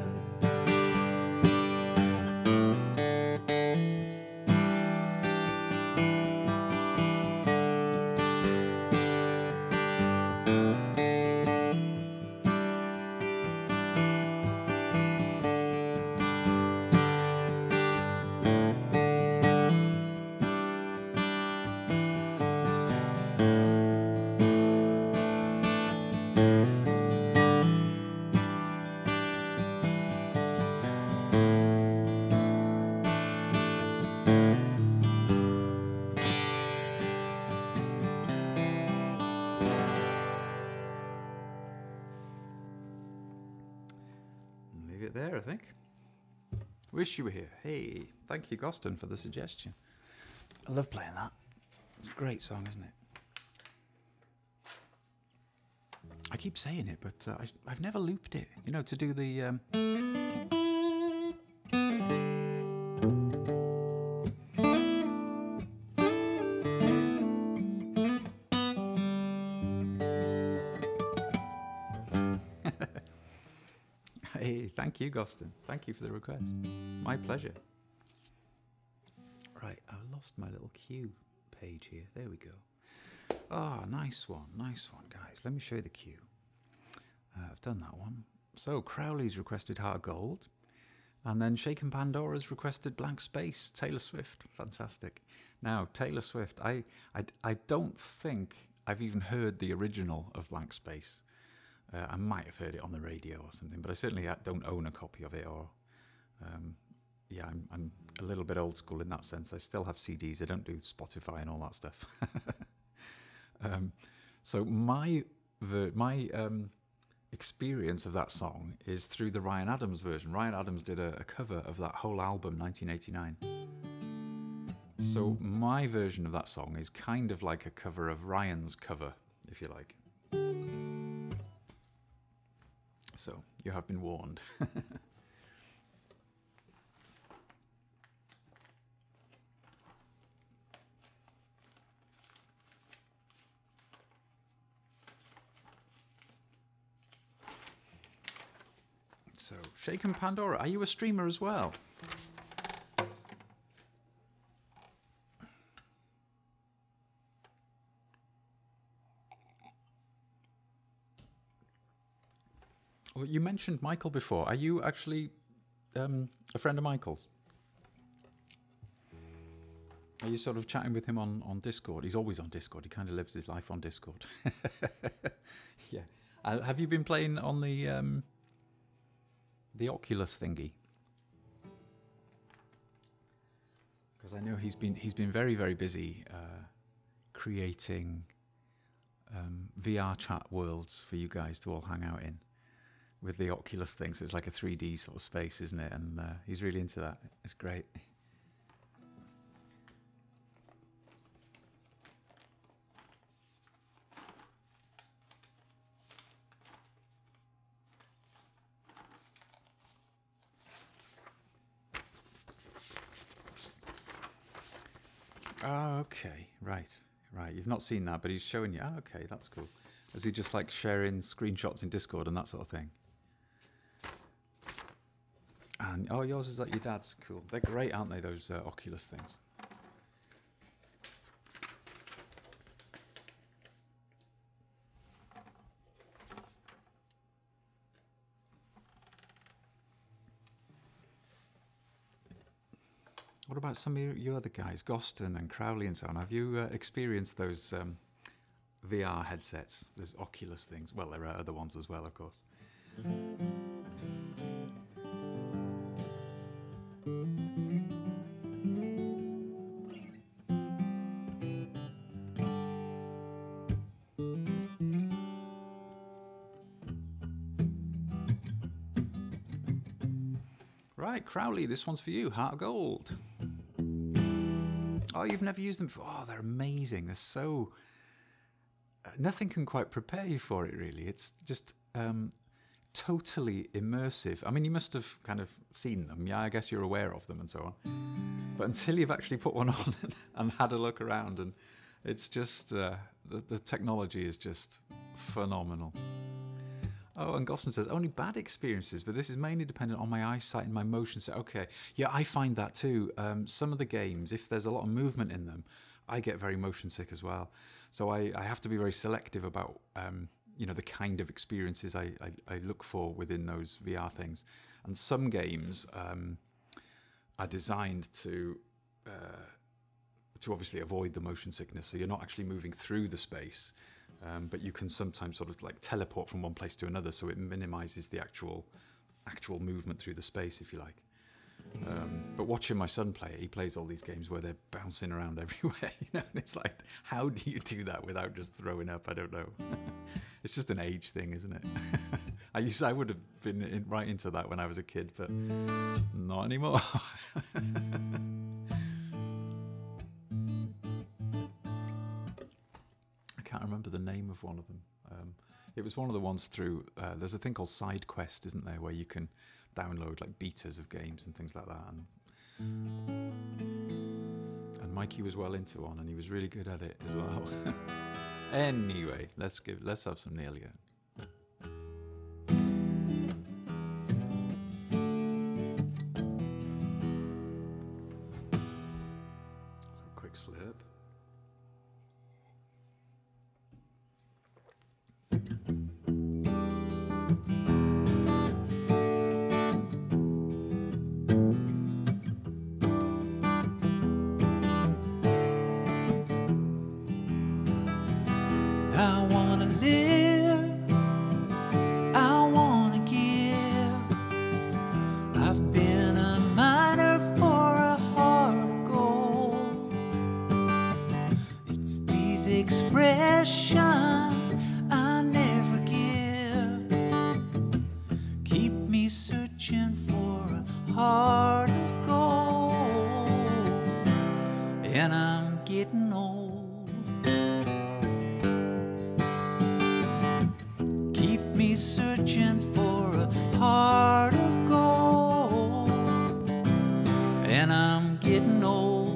It there, I think. Wish you were here. Hey, thank you, Goston, for the suggestion. I love playing that. It's a great song, isn't it? I keep saying it, but I've never looped it. You know, to do the... Hey, thank you, Goston. Thank you for the request. My pleasure. Right, I lost my little cue page here. There we go. Ah, nice one, guys. Let me show you the cue. I've done that one. So, Crowley's requested Heart of Gold. And then Shaken Pandora's requested Blank Space, Taylor Swift. Fantastic. Now, Taylor Swift, I don't think I've even heard the original of Blank Space. I might have heard it on the radio or something, but I certainly don't own a copy of it. Or, yeah, I'm a little bit old school in that sense. I still have CDs. I don't do Spotify and all that stuff. So my experience of that song is through the Ryan Adams version. Ryan Adams did a cover of that whole album, 1989. So my version of that song is kind of like a cover of Ryan's cover, if you like. So, you have been warned. So, Shaken Pandora, are you a streamer as well? Well, you mentioned Michael before. Are you actually a friend of Michael's? Are you sort of chatting with him on Discord? He's always on Discord. He kind of lives his life on Discord. Yeah. Have you been playing on the Oculus thingy? Because I know he's been very, very busy creating VR chat worlds for you guys to all hang out in. With the Oculus thing, so it's like a 3D sort of space, isn't it? And he's really into that. It's great. Okay, right. Right, you've not seen that, but he's showing you. Oh, okay, that's cool. Is he just like sharing screenshots in Discord and that sort of thing? And oh, yours is like your dad's. Cool. They're great, aren't they? Those Oculus things. What about some of you other guys, Goston and Crowley and so on? Have you experienced those VR headsets, those Oculus things? Well, there are other ones as well, of course. Right, Crowley, this one's for you, Heart of Gold. Oh, you've never used them before? Oh, they're amazing. They're so... nothing can quite prepare you for it, really. It's just totally immersive. I mean, you must have kind of seen them. Yeah, I guess you're aware of them and so on. But until you've actually put one on and had a look around, and it's just... the technology is just phenomenal. Oh, and Gosson says, only bad experiences, but this is mainly dependent on my eyesight and my motion. So, okay, yeah, I find that too. Some of the games, if there's a lot of movement in them, I get very motion sick as well. So I have to be very selective about, you know, the kind of experiences I look for within those VR things. And some games are designed to obviously avoid the motion sickness. So you're not actually moving through the space. But you can sometimes sort of like teleport from one place to another, so it minimizes the actual movement through the space, if you like. But watching my son play it, he plays all these games where they're bouncing around everywhere, you know, and it's like, how do you do that without just throwing up? I don't know. It's just an age thing, isn't it? I would have been right into that when I was a kid, but not anymore. I can't remember the name of one of them. It was one of the ones through, there's a thing called SideQuest, isn't there, where you can download like betas of games and things like that. And Mikey was well into one, and he was really good at it as well. Anyway, let's have some Neil again. So quick slurp. I wanna live, I wanna give. I've been a miner for a heart of gold. It's these expressions I never give, keep me searching for a heart of gold. And I'm getting old. Searching for a heart of gold, and I'm getting old.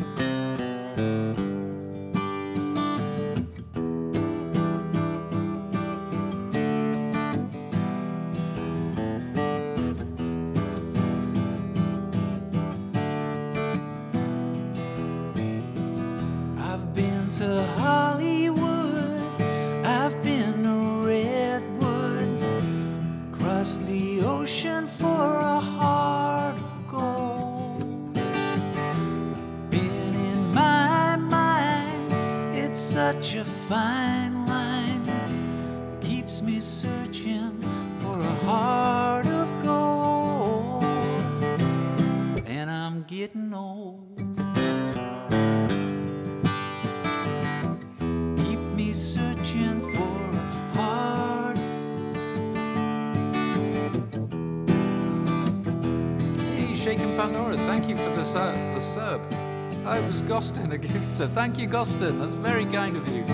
I've been to Hollywood, I've been to Redwood, across the ocean for a heart of gold. Been in my mind, it's such a fine line that keeps me searching for a heart of gold, and I'm getting old. Keep me searching for a heart. Shaken Pandora, thank you for the sub. Oh, it was Goston, a gift sub. Thank you, Goston. That's very kind of you.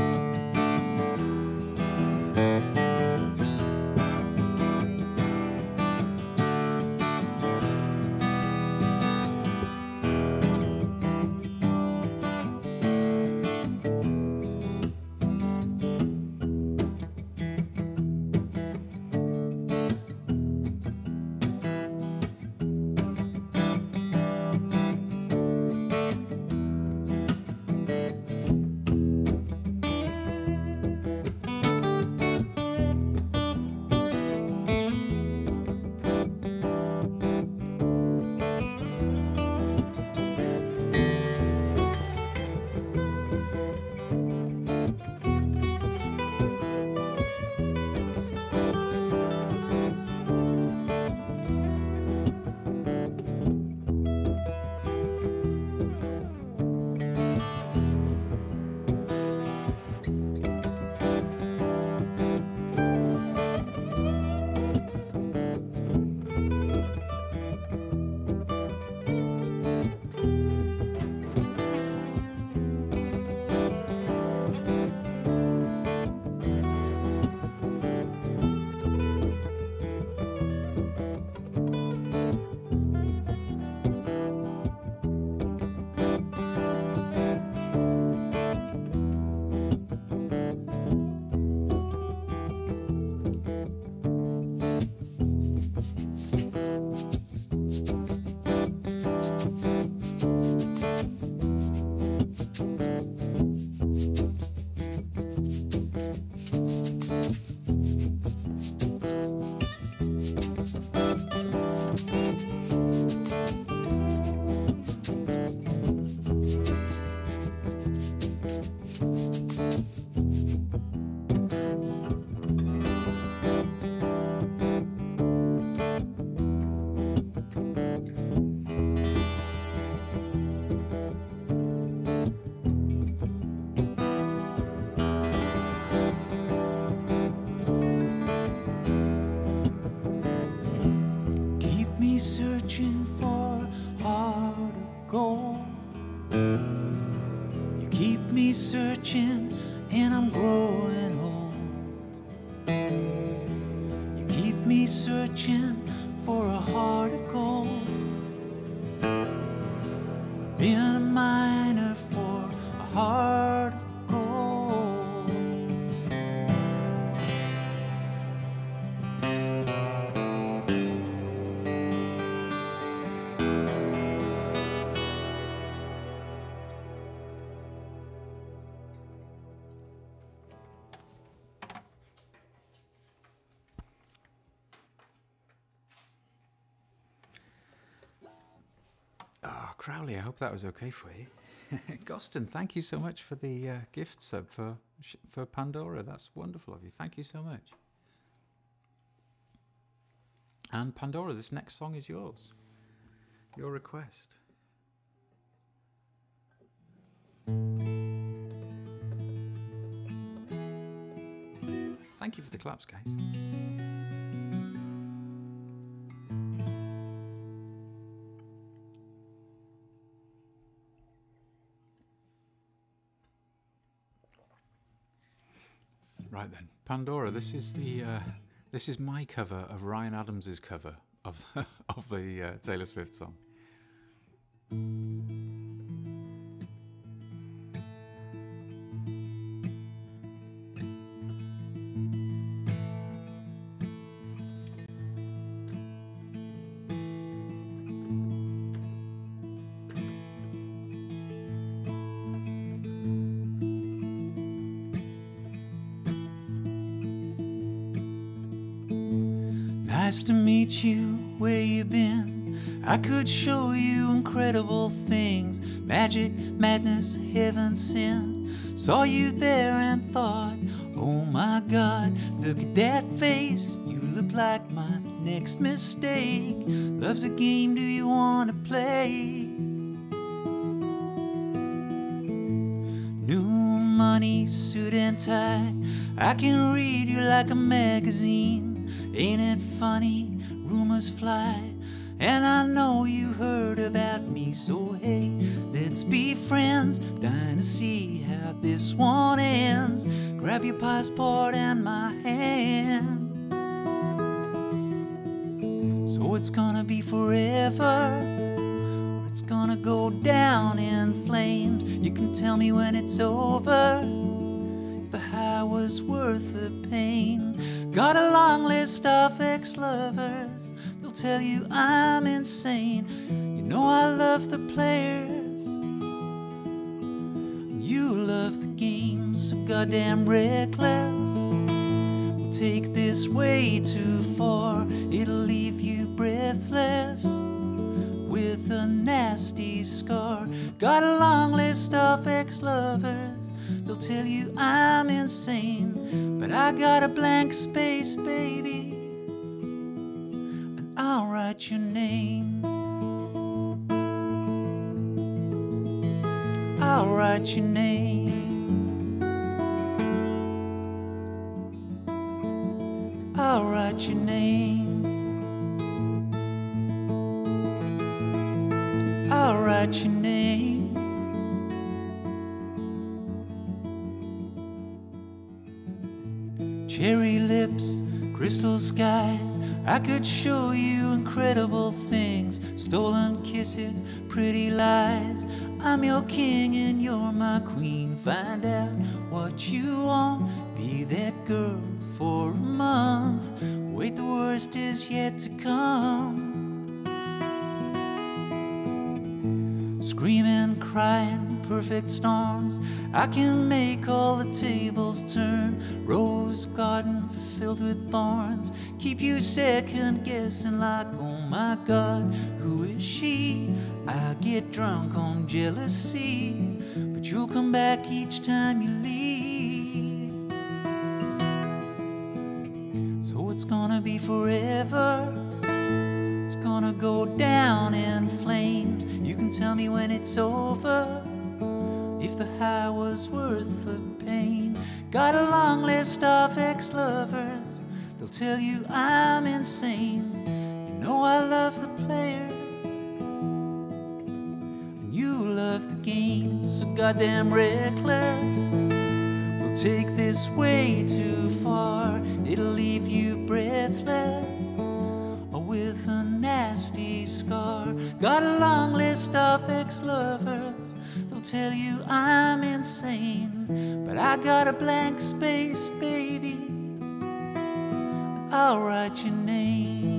Searching for a heart of gold. You keep me searching and I'm growing old. You keep me searching for a heart of gold. Been a miner for a heart of gold. Crowley, I hope that was okay for you. Goston, thank you so much for the gift sub for Pandora. That's wonderful of you. Thank you so much. And Pandora, this next song is yours. Your request. Thank you for the claps, guys. Right then, Pandora. This is my cover of Ryan Adams's cover of the Taylor Swift song. Nice to meet you, where you been? I could show you incredible things, magic, madness, heaven, sin. Saw you there and thought, oh my God, look at that face. You look like my next mistake. Love's a game, do you want to play? New money, suit and tie, I can read you like a magazine. Ain't it funny, rumors fly, and I know you heard about me. So hey, let's be friends, dying to see how this one ends. Grab your passport and my hand. So it's gonna be forever, or it's gonna go down in flames. You can tell me when it's over, if the high was worth the pain. Got a long list of ex-lovers, they'll tell you I'm insane. You know I love the players, you love the game, so goddamn reckless. We'll take this way too far, it'll leave you breathless with a nasty scar. Got a long list of ex-lovers, they'll tell you I'm insane, but I got a blank space, baby, and I'll write your name. I'll write your name. I'll write your name. I'll write your name. Cherry lips, crystal skies, I could show you incredible things. Stolen kisses, pretty lies, I'm your king and you're my queen. Find out what you want, be that girl for a month. Wait, the worst is yet to come. Screaming, crying, perfect storms, I can make all the tables turn. Rose garden filled with thorns, keep you second guessing like, oh my God, who is she? I get drunk on jealousy, but but you'll come back each time you leave. So it's gonna be forever, it's gonna go down in flames. You can tell me when it's over, if the high was worth the pain. Got a long list of ex-lovers, they'll tell you I'm insane. You know I love the players, and you love the game. So goddamn reckless, we'll take this way too far. It'll leave you breathless, or with a nasty scar. Got a long list of ex-lovers, they'll tell you I'm insane. But I got a blank space, baby, I'll write your name.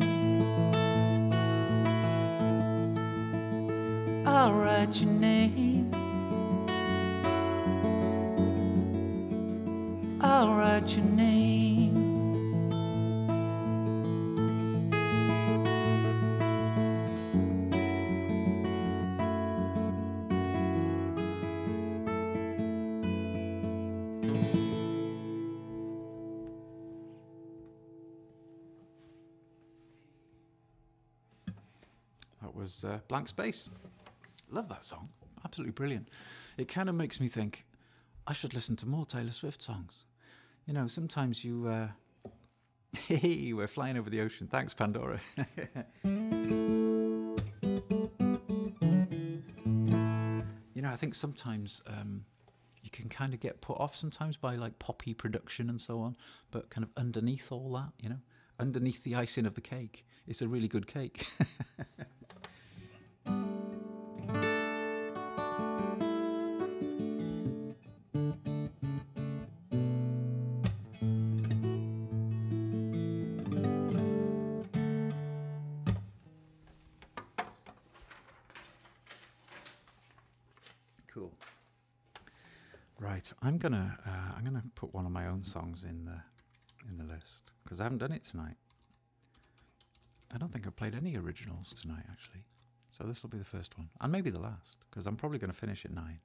I'll write your name. I'll write your name. That was Blank Space. Love that song. Absolutely brilliant. It kind of makes me think I should listen to more Taylor Swift songs. You know, sometimes you... Hey, we're flying over the ocean. Thanks, Pandora. You know, I think sometimes you can kind of get put off sometimes by like poppy production and so on, but kind of underneath all that, you know, underneath the icing of the cake, it's a really good cake. Cool. Right, I'm gonna put one of my own songs in the list because I haven't done it tonight. I don't think I've played any originals tonight actually, so this will be the first one and maybe the last because I'm probably going to finish at 9.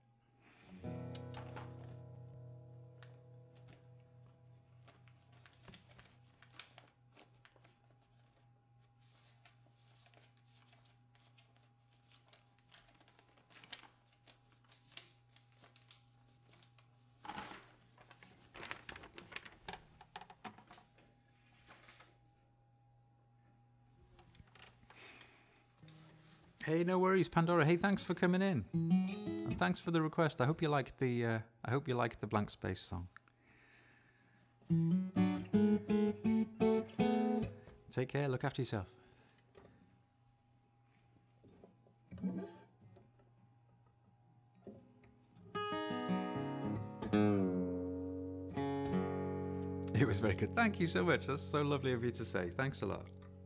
Hey, no worries, Pandora. Hey, thanks for coming in, and thanks for the request. I hope you liked the Blank Space song. Take care. Look after yourself. It was very good. Thank you so much. That's so lovely of you to say. Thanks a lot.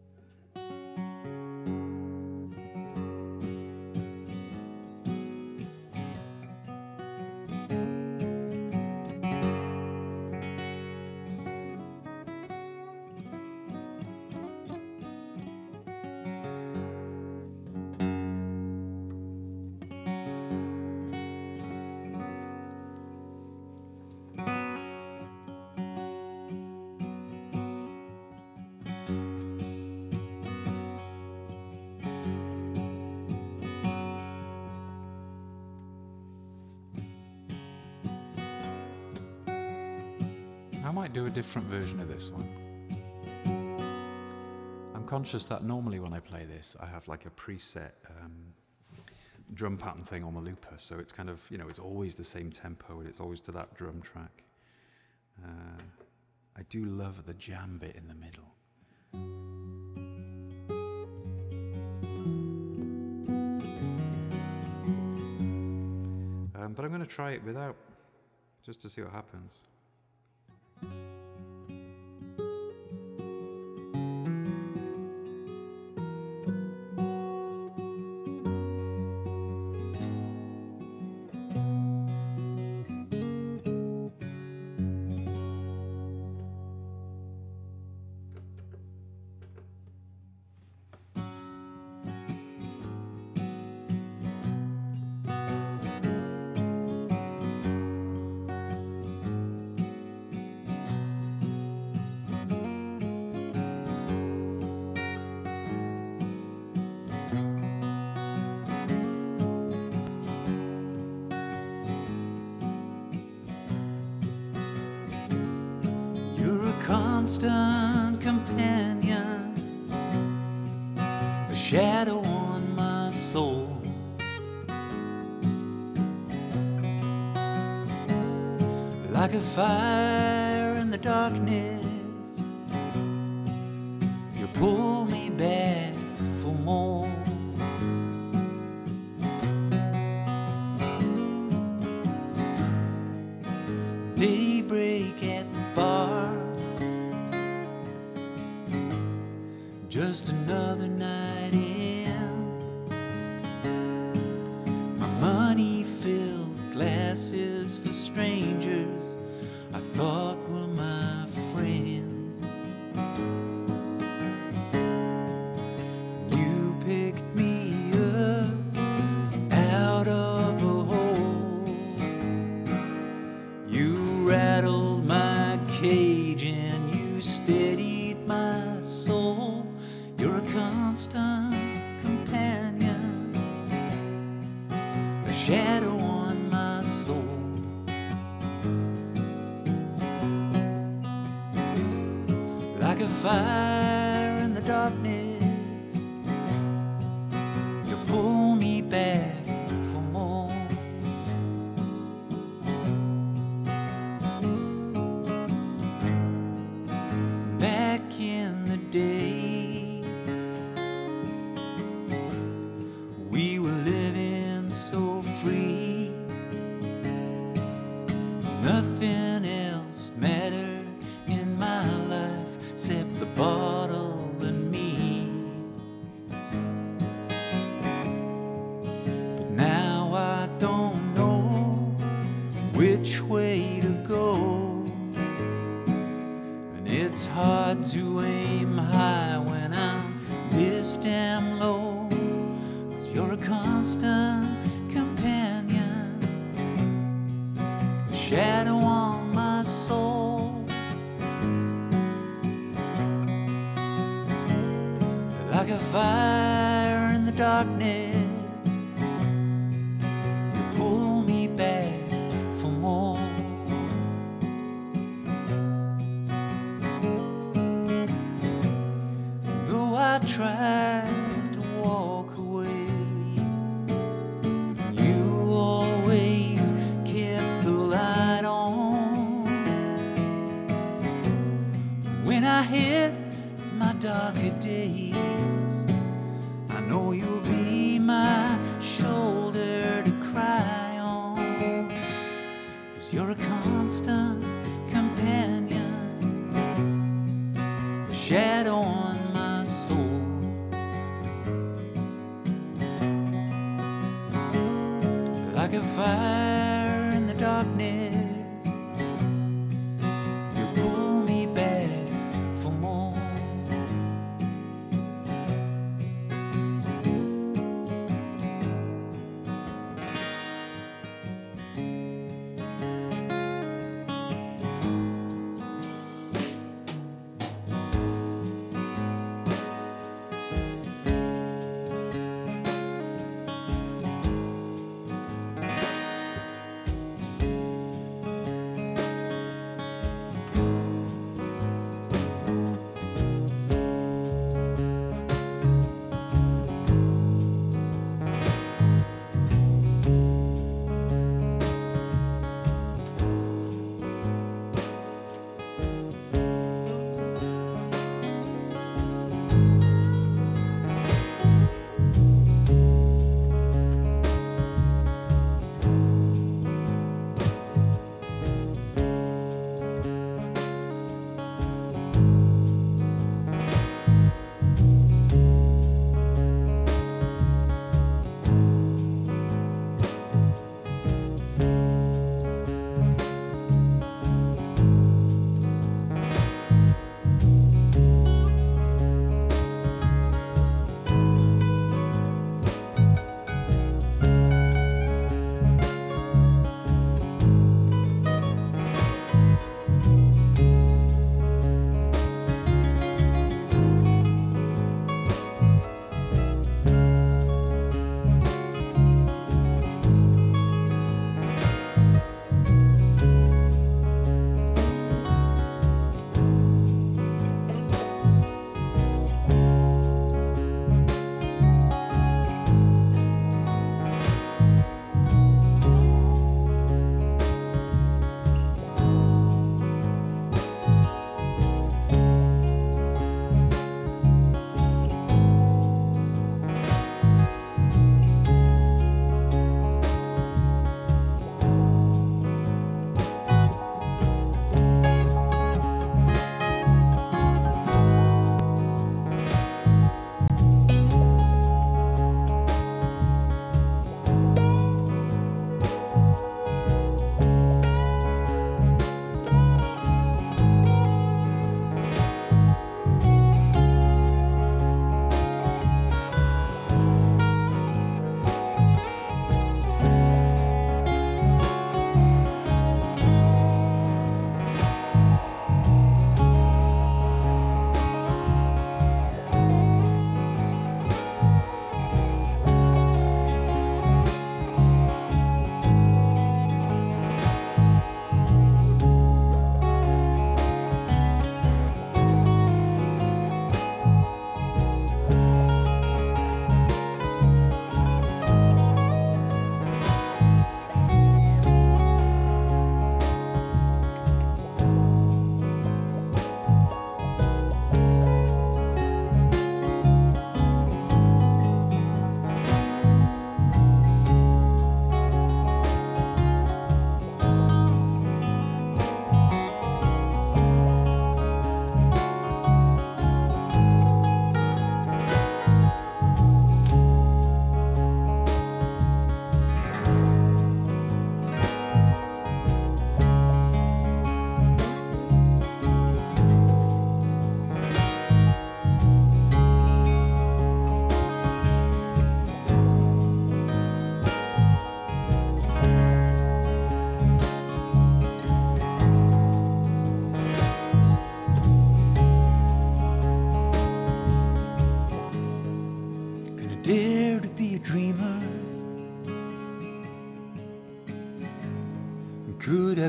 I might do a different version of this one. I'm conscious that normally when I play this, I have like a preset drum pattern thing on the looper, so it's kind of, you know, it's always the same tempo and it's always to that drum track. I do love the jam bit in the middle. But I'm going to try it without, just to see what happens. constant companion, a shadow on my soul. Like a fire in the darkness, you pull me back for more. Daybreak at the bar, just another night ends. My money-filled glasses for strangers I thought were my friends. You picked me up out of a hole. You rattled my cage and you steadied my soul. You're a constant companion, a shadow on my soul. Like a fire in the darkness, you pull me back for more. Back in the day, we were living so free. Nothing else mattered in my life except the bottle and me. But now I don't know which way to go, and it's hard to aim high when I'm this damn low. 'Cause you're a constant companion, a shadow on my soul. Like a fire in the darkness, you pull me back for more. Though I tried to walk away, you always kept the light on. When I hit my darker days, I know you'll be my shoulder to cry on. 'Cause you're a constant companion, a shadow on my soul. Like a fire in the darkness, you pull me back for more.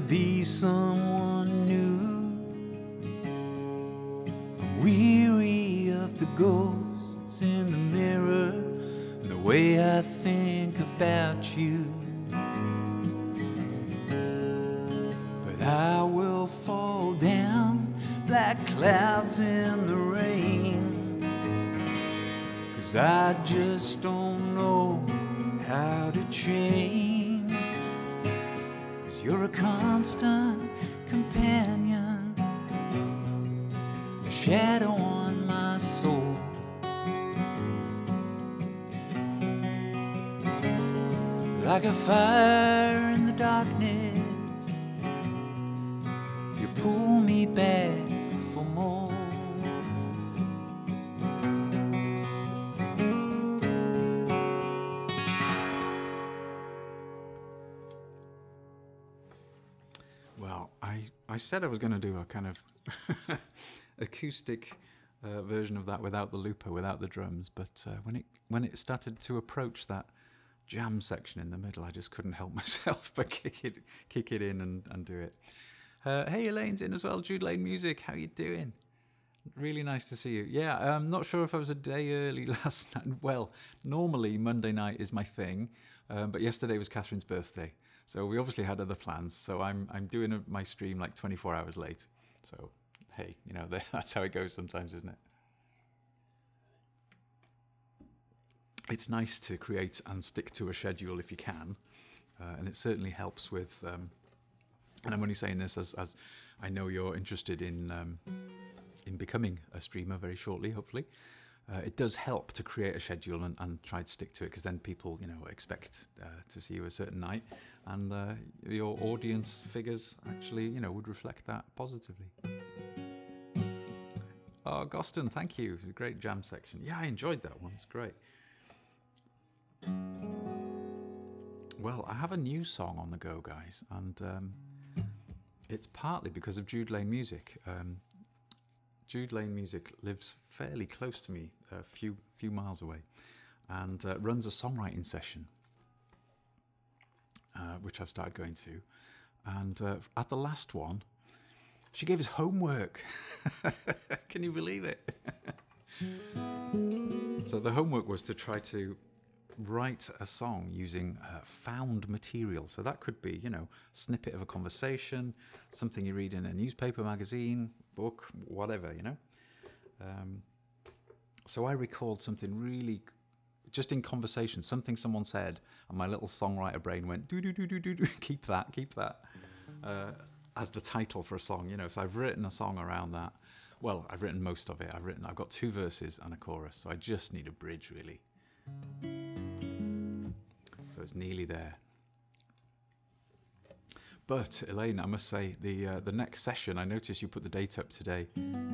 be someone new. I'm weary of the ghosts in the mirror and the way I think about you. But I will fall down, black clouds in the rain, 'cause I just don't know how to change. 'Cause you're a constant companion, a shadow on my soul. Like a fire in the darkness, you pull me back for more. Well, I said I was going to do a kind of acoustic version of that without the looper, without the drums, but when it started to approach that jam section in the middle, I just couldn't help myself but kick it in and do it. Hey, Elaine's in as well. Jude Lane Music, how you doing? Really nice to see you. Yeah, I'm not sure if I was a day early last night. Well, normally Monday night is my thing, but yesterday was Catherine's birthday, so we obviously had other plans. So I'm doing my stream like 24 hours late. So hey, you know, that's how it goes sometimes, isn't it? It's nice to create and stick to a schedule if you can, and it certainly helps with. And I'm only saying this as I know you're interested in becoming a streamer very shortly, hopefully. It does help to create a schedule and try to stick to it, because then people, you know, expect to see you a certain night, and your audience figures actually, you know, would reflect that positively. Oh, Goston, thank you. It was a great jam section. Yeah, I enjoyed that one. It's great. Well, I have a new song on the go, guys, and it's partly because of Jude Lane Music. Jude Lane Music lives fairly close to me, a few miles away, and runs a songwriting session, which I've started going to. And at the last one, she gave us homework. Can you believe it? So the homework was to try to write a song using found material. So that could be, you know, snippet of a conversation, something you read in a newspaper, magazine, book, whatever, you know. So I recalled something really, just in conversation, something someone said, and my little songwriter brain went, do, do, do, do, do, do, keep that, as the title for a song, you know. So I've written a song around that. Well, I've written most of it. I've got 2 verses and a chorus, so I just need a bridge, really. So it's nearly there. But Elaine, I must say, the next session, I noticed you put the date up today.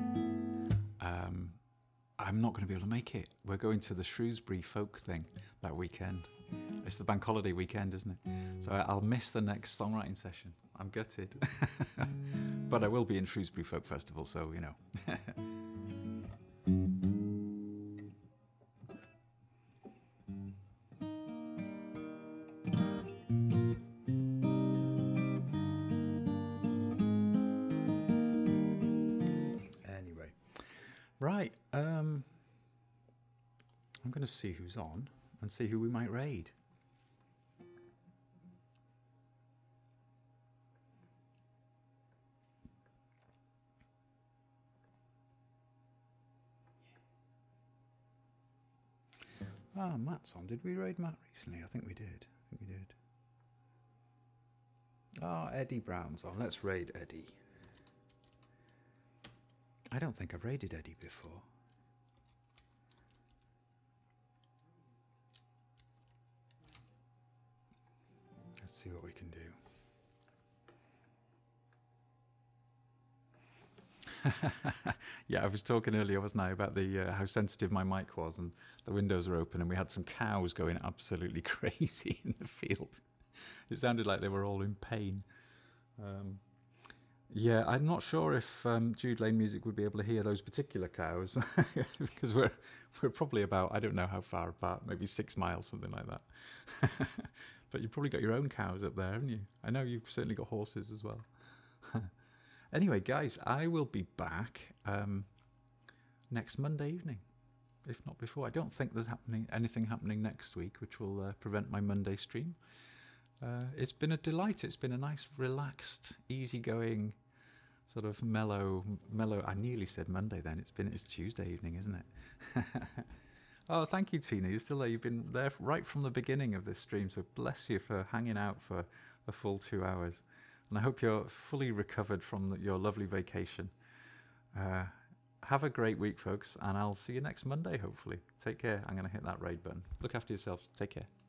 I'm not going to be able to make it. We're going to the Shrewsbury folk thing that weekend. It's the bank holiday weekend, isn't it? So I'll miss the next songwriting session. I'm gutted. But I will be in Shrewsbury Folk Festival, so, you know. Anyway, right. I'm going to see who's on and see who we might raid. Ah, Matt's on. Did we raid Matt recently? I think we did. Oh, Eddie Brown's on. Let's raid Eddie. I don't think I've raided Eddie before. Let's see what we can do. Yeah, I was talking earlier, wasn't I, about the how sensitive my mic was, and the windows were open, and we had some cows going absolutely crazy in the field. It sounded like they were all in pain. Yeah, I'm not sure if Jude Lane Music would be able to hear those particular cows, because we're probably about, I don't know how far apart, maybe 6 miles, something like that. But you've probably got your own cows up there, haven't you? I know you've certainly got horses as well. Anyway, guys, I will be back next Monday evening, if not before. I don't think there's anything happening next week which will prevent my Monday stream. It's been a delight. It's been a nice, relaxed, easygoing, sort of mellow. I nearly said Monday then. It's Tuesday evening, isn't it? Oh, thank you, Tina. You're still there. You've been there right from the beginning of this stream. So bless you for hanging out for a full 2 hours. And I hope you're fully recovered from your lovely vacation. Have a great week, folks. And I'll see you next Monday, hopefully. Take care. I'm going to hit that raid button. Look after yourselves. Take care.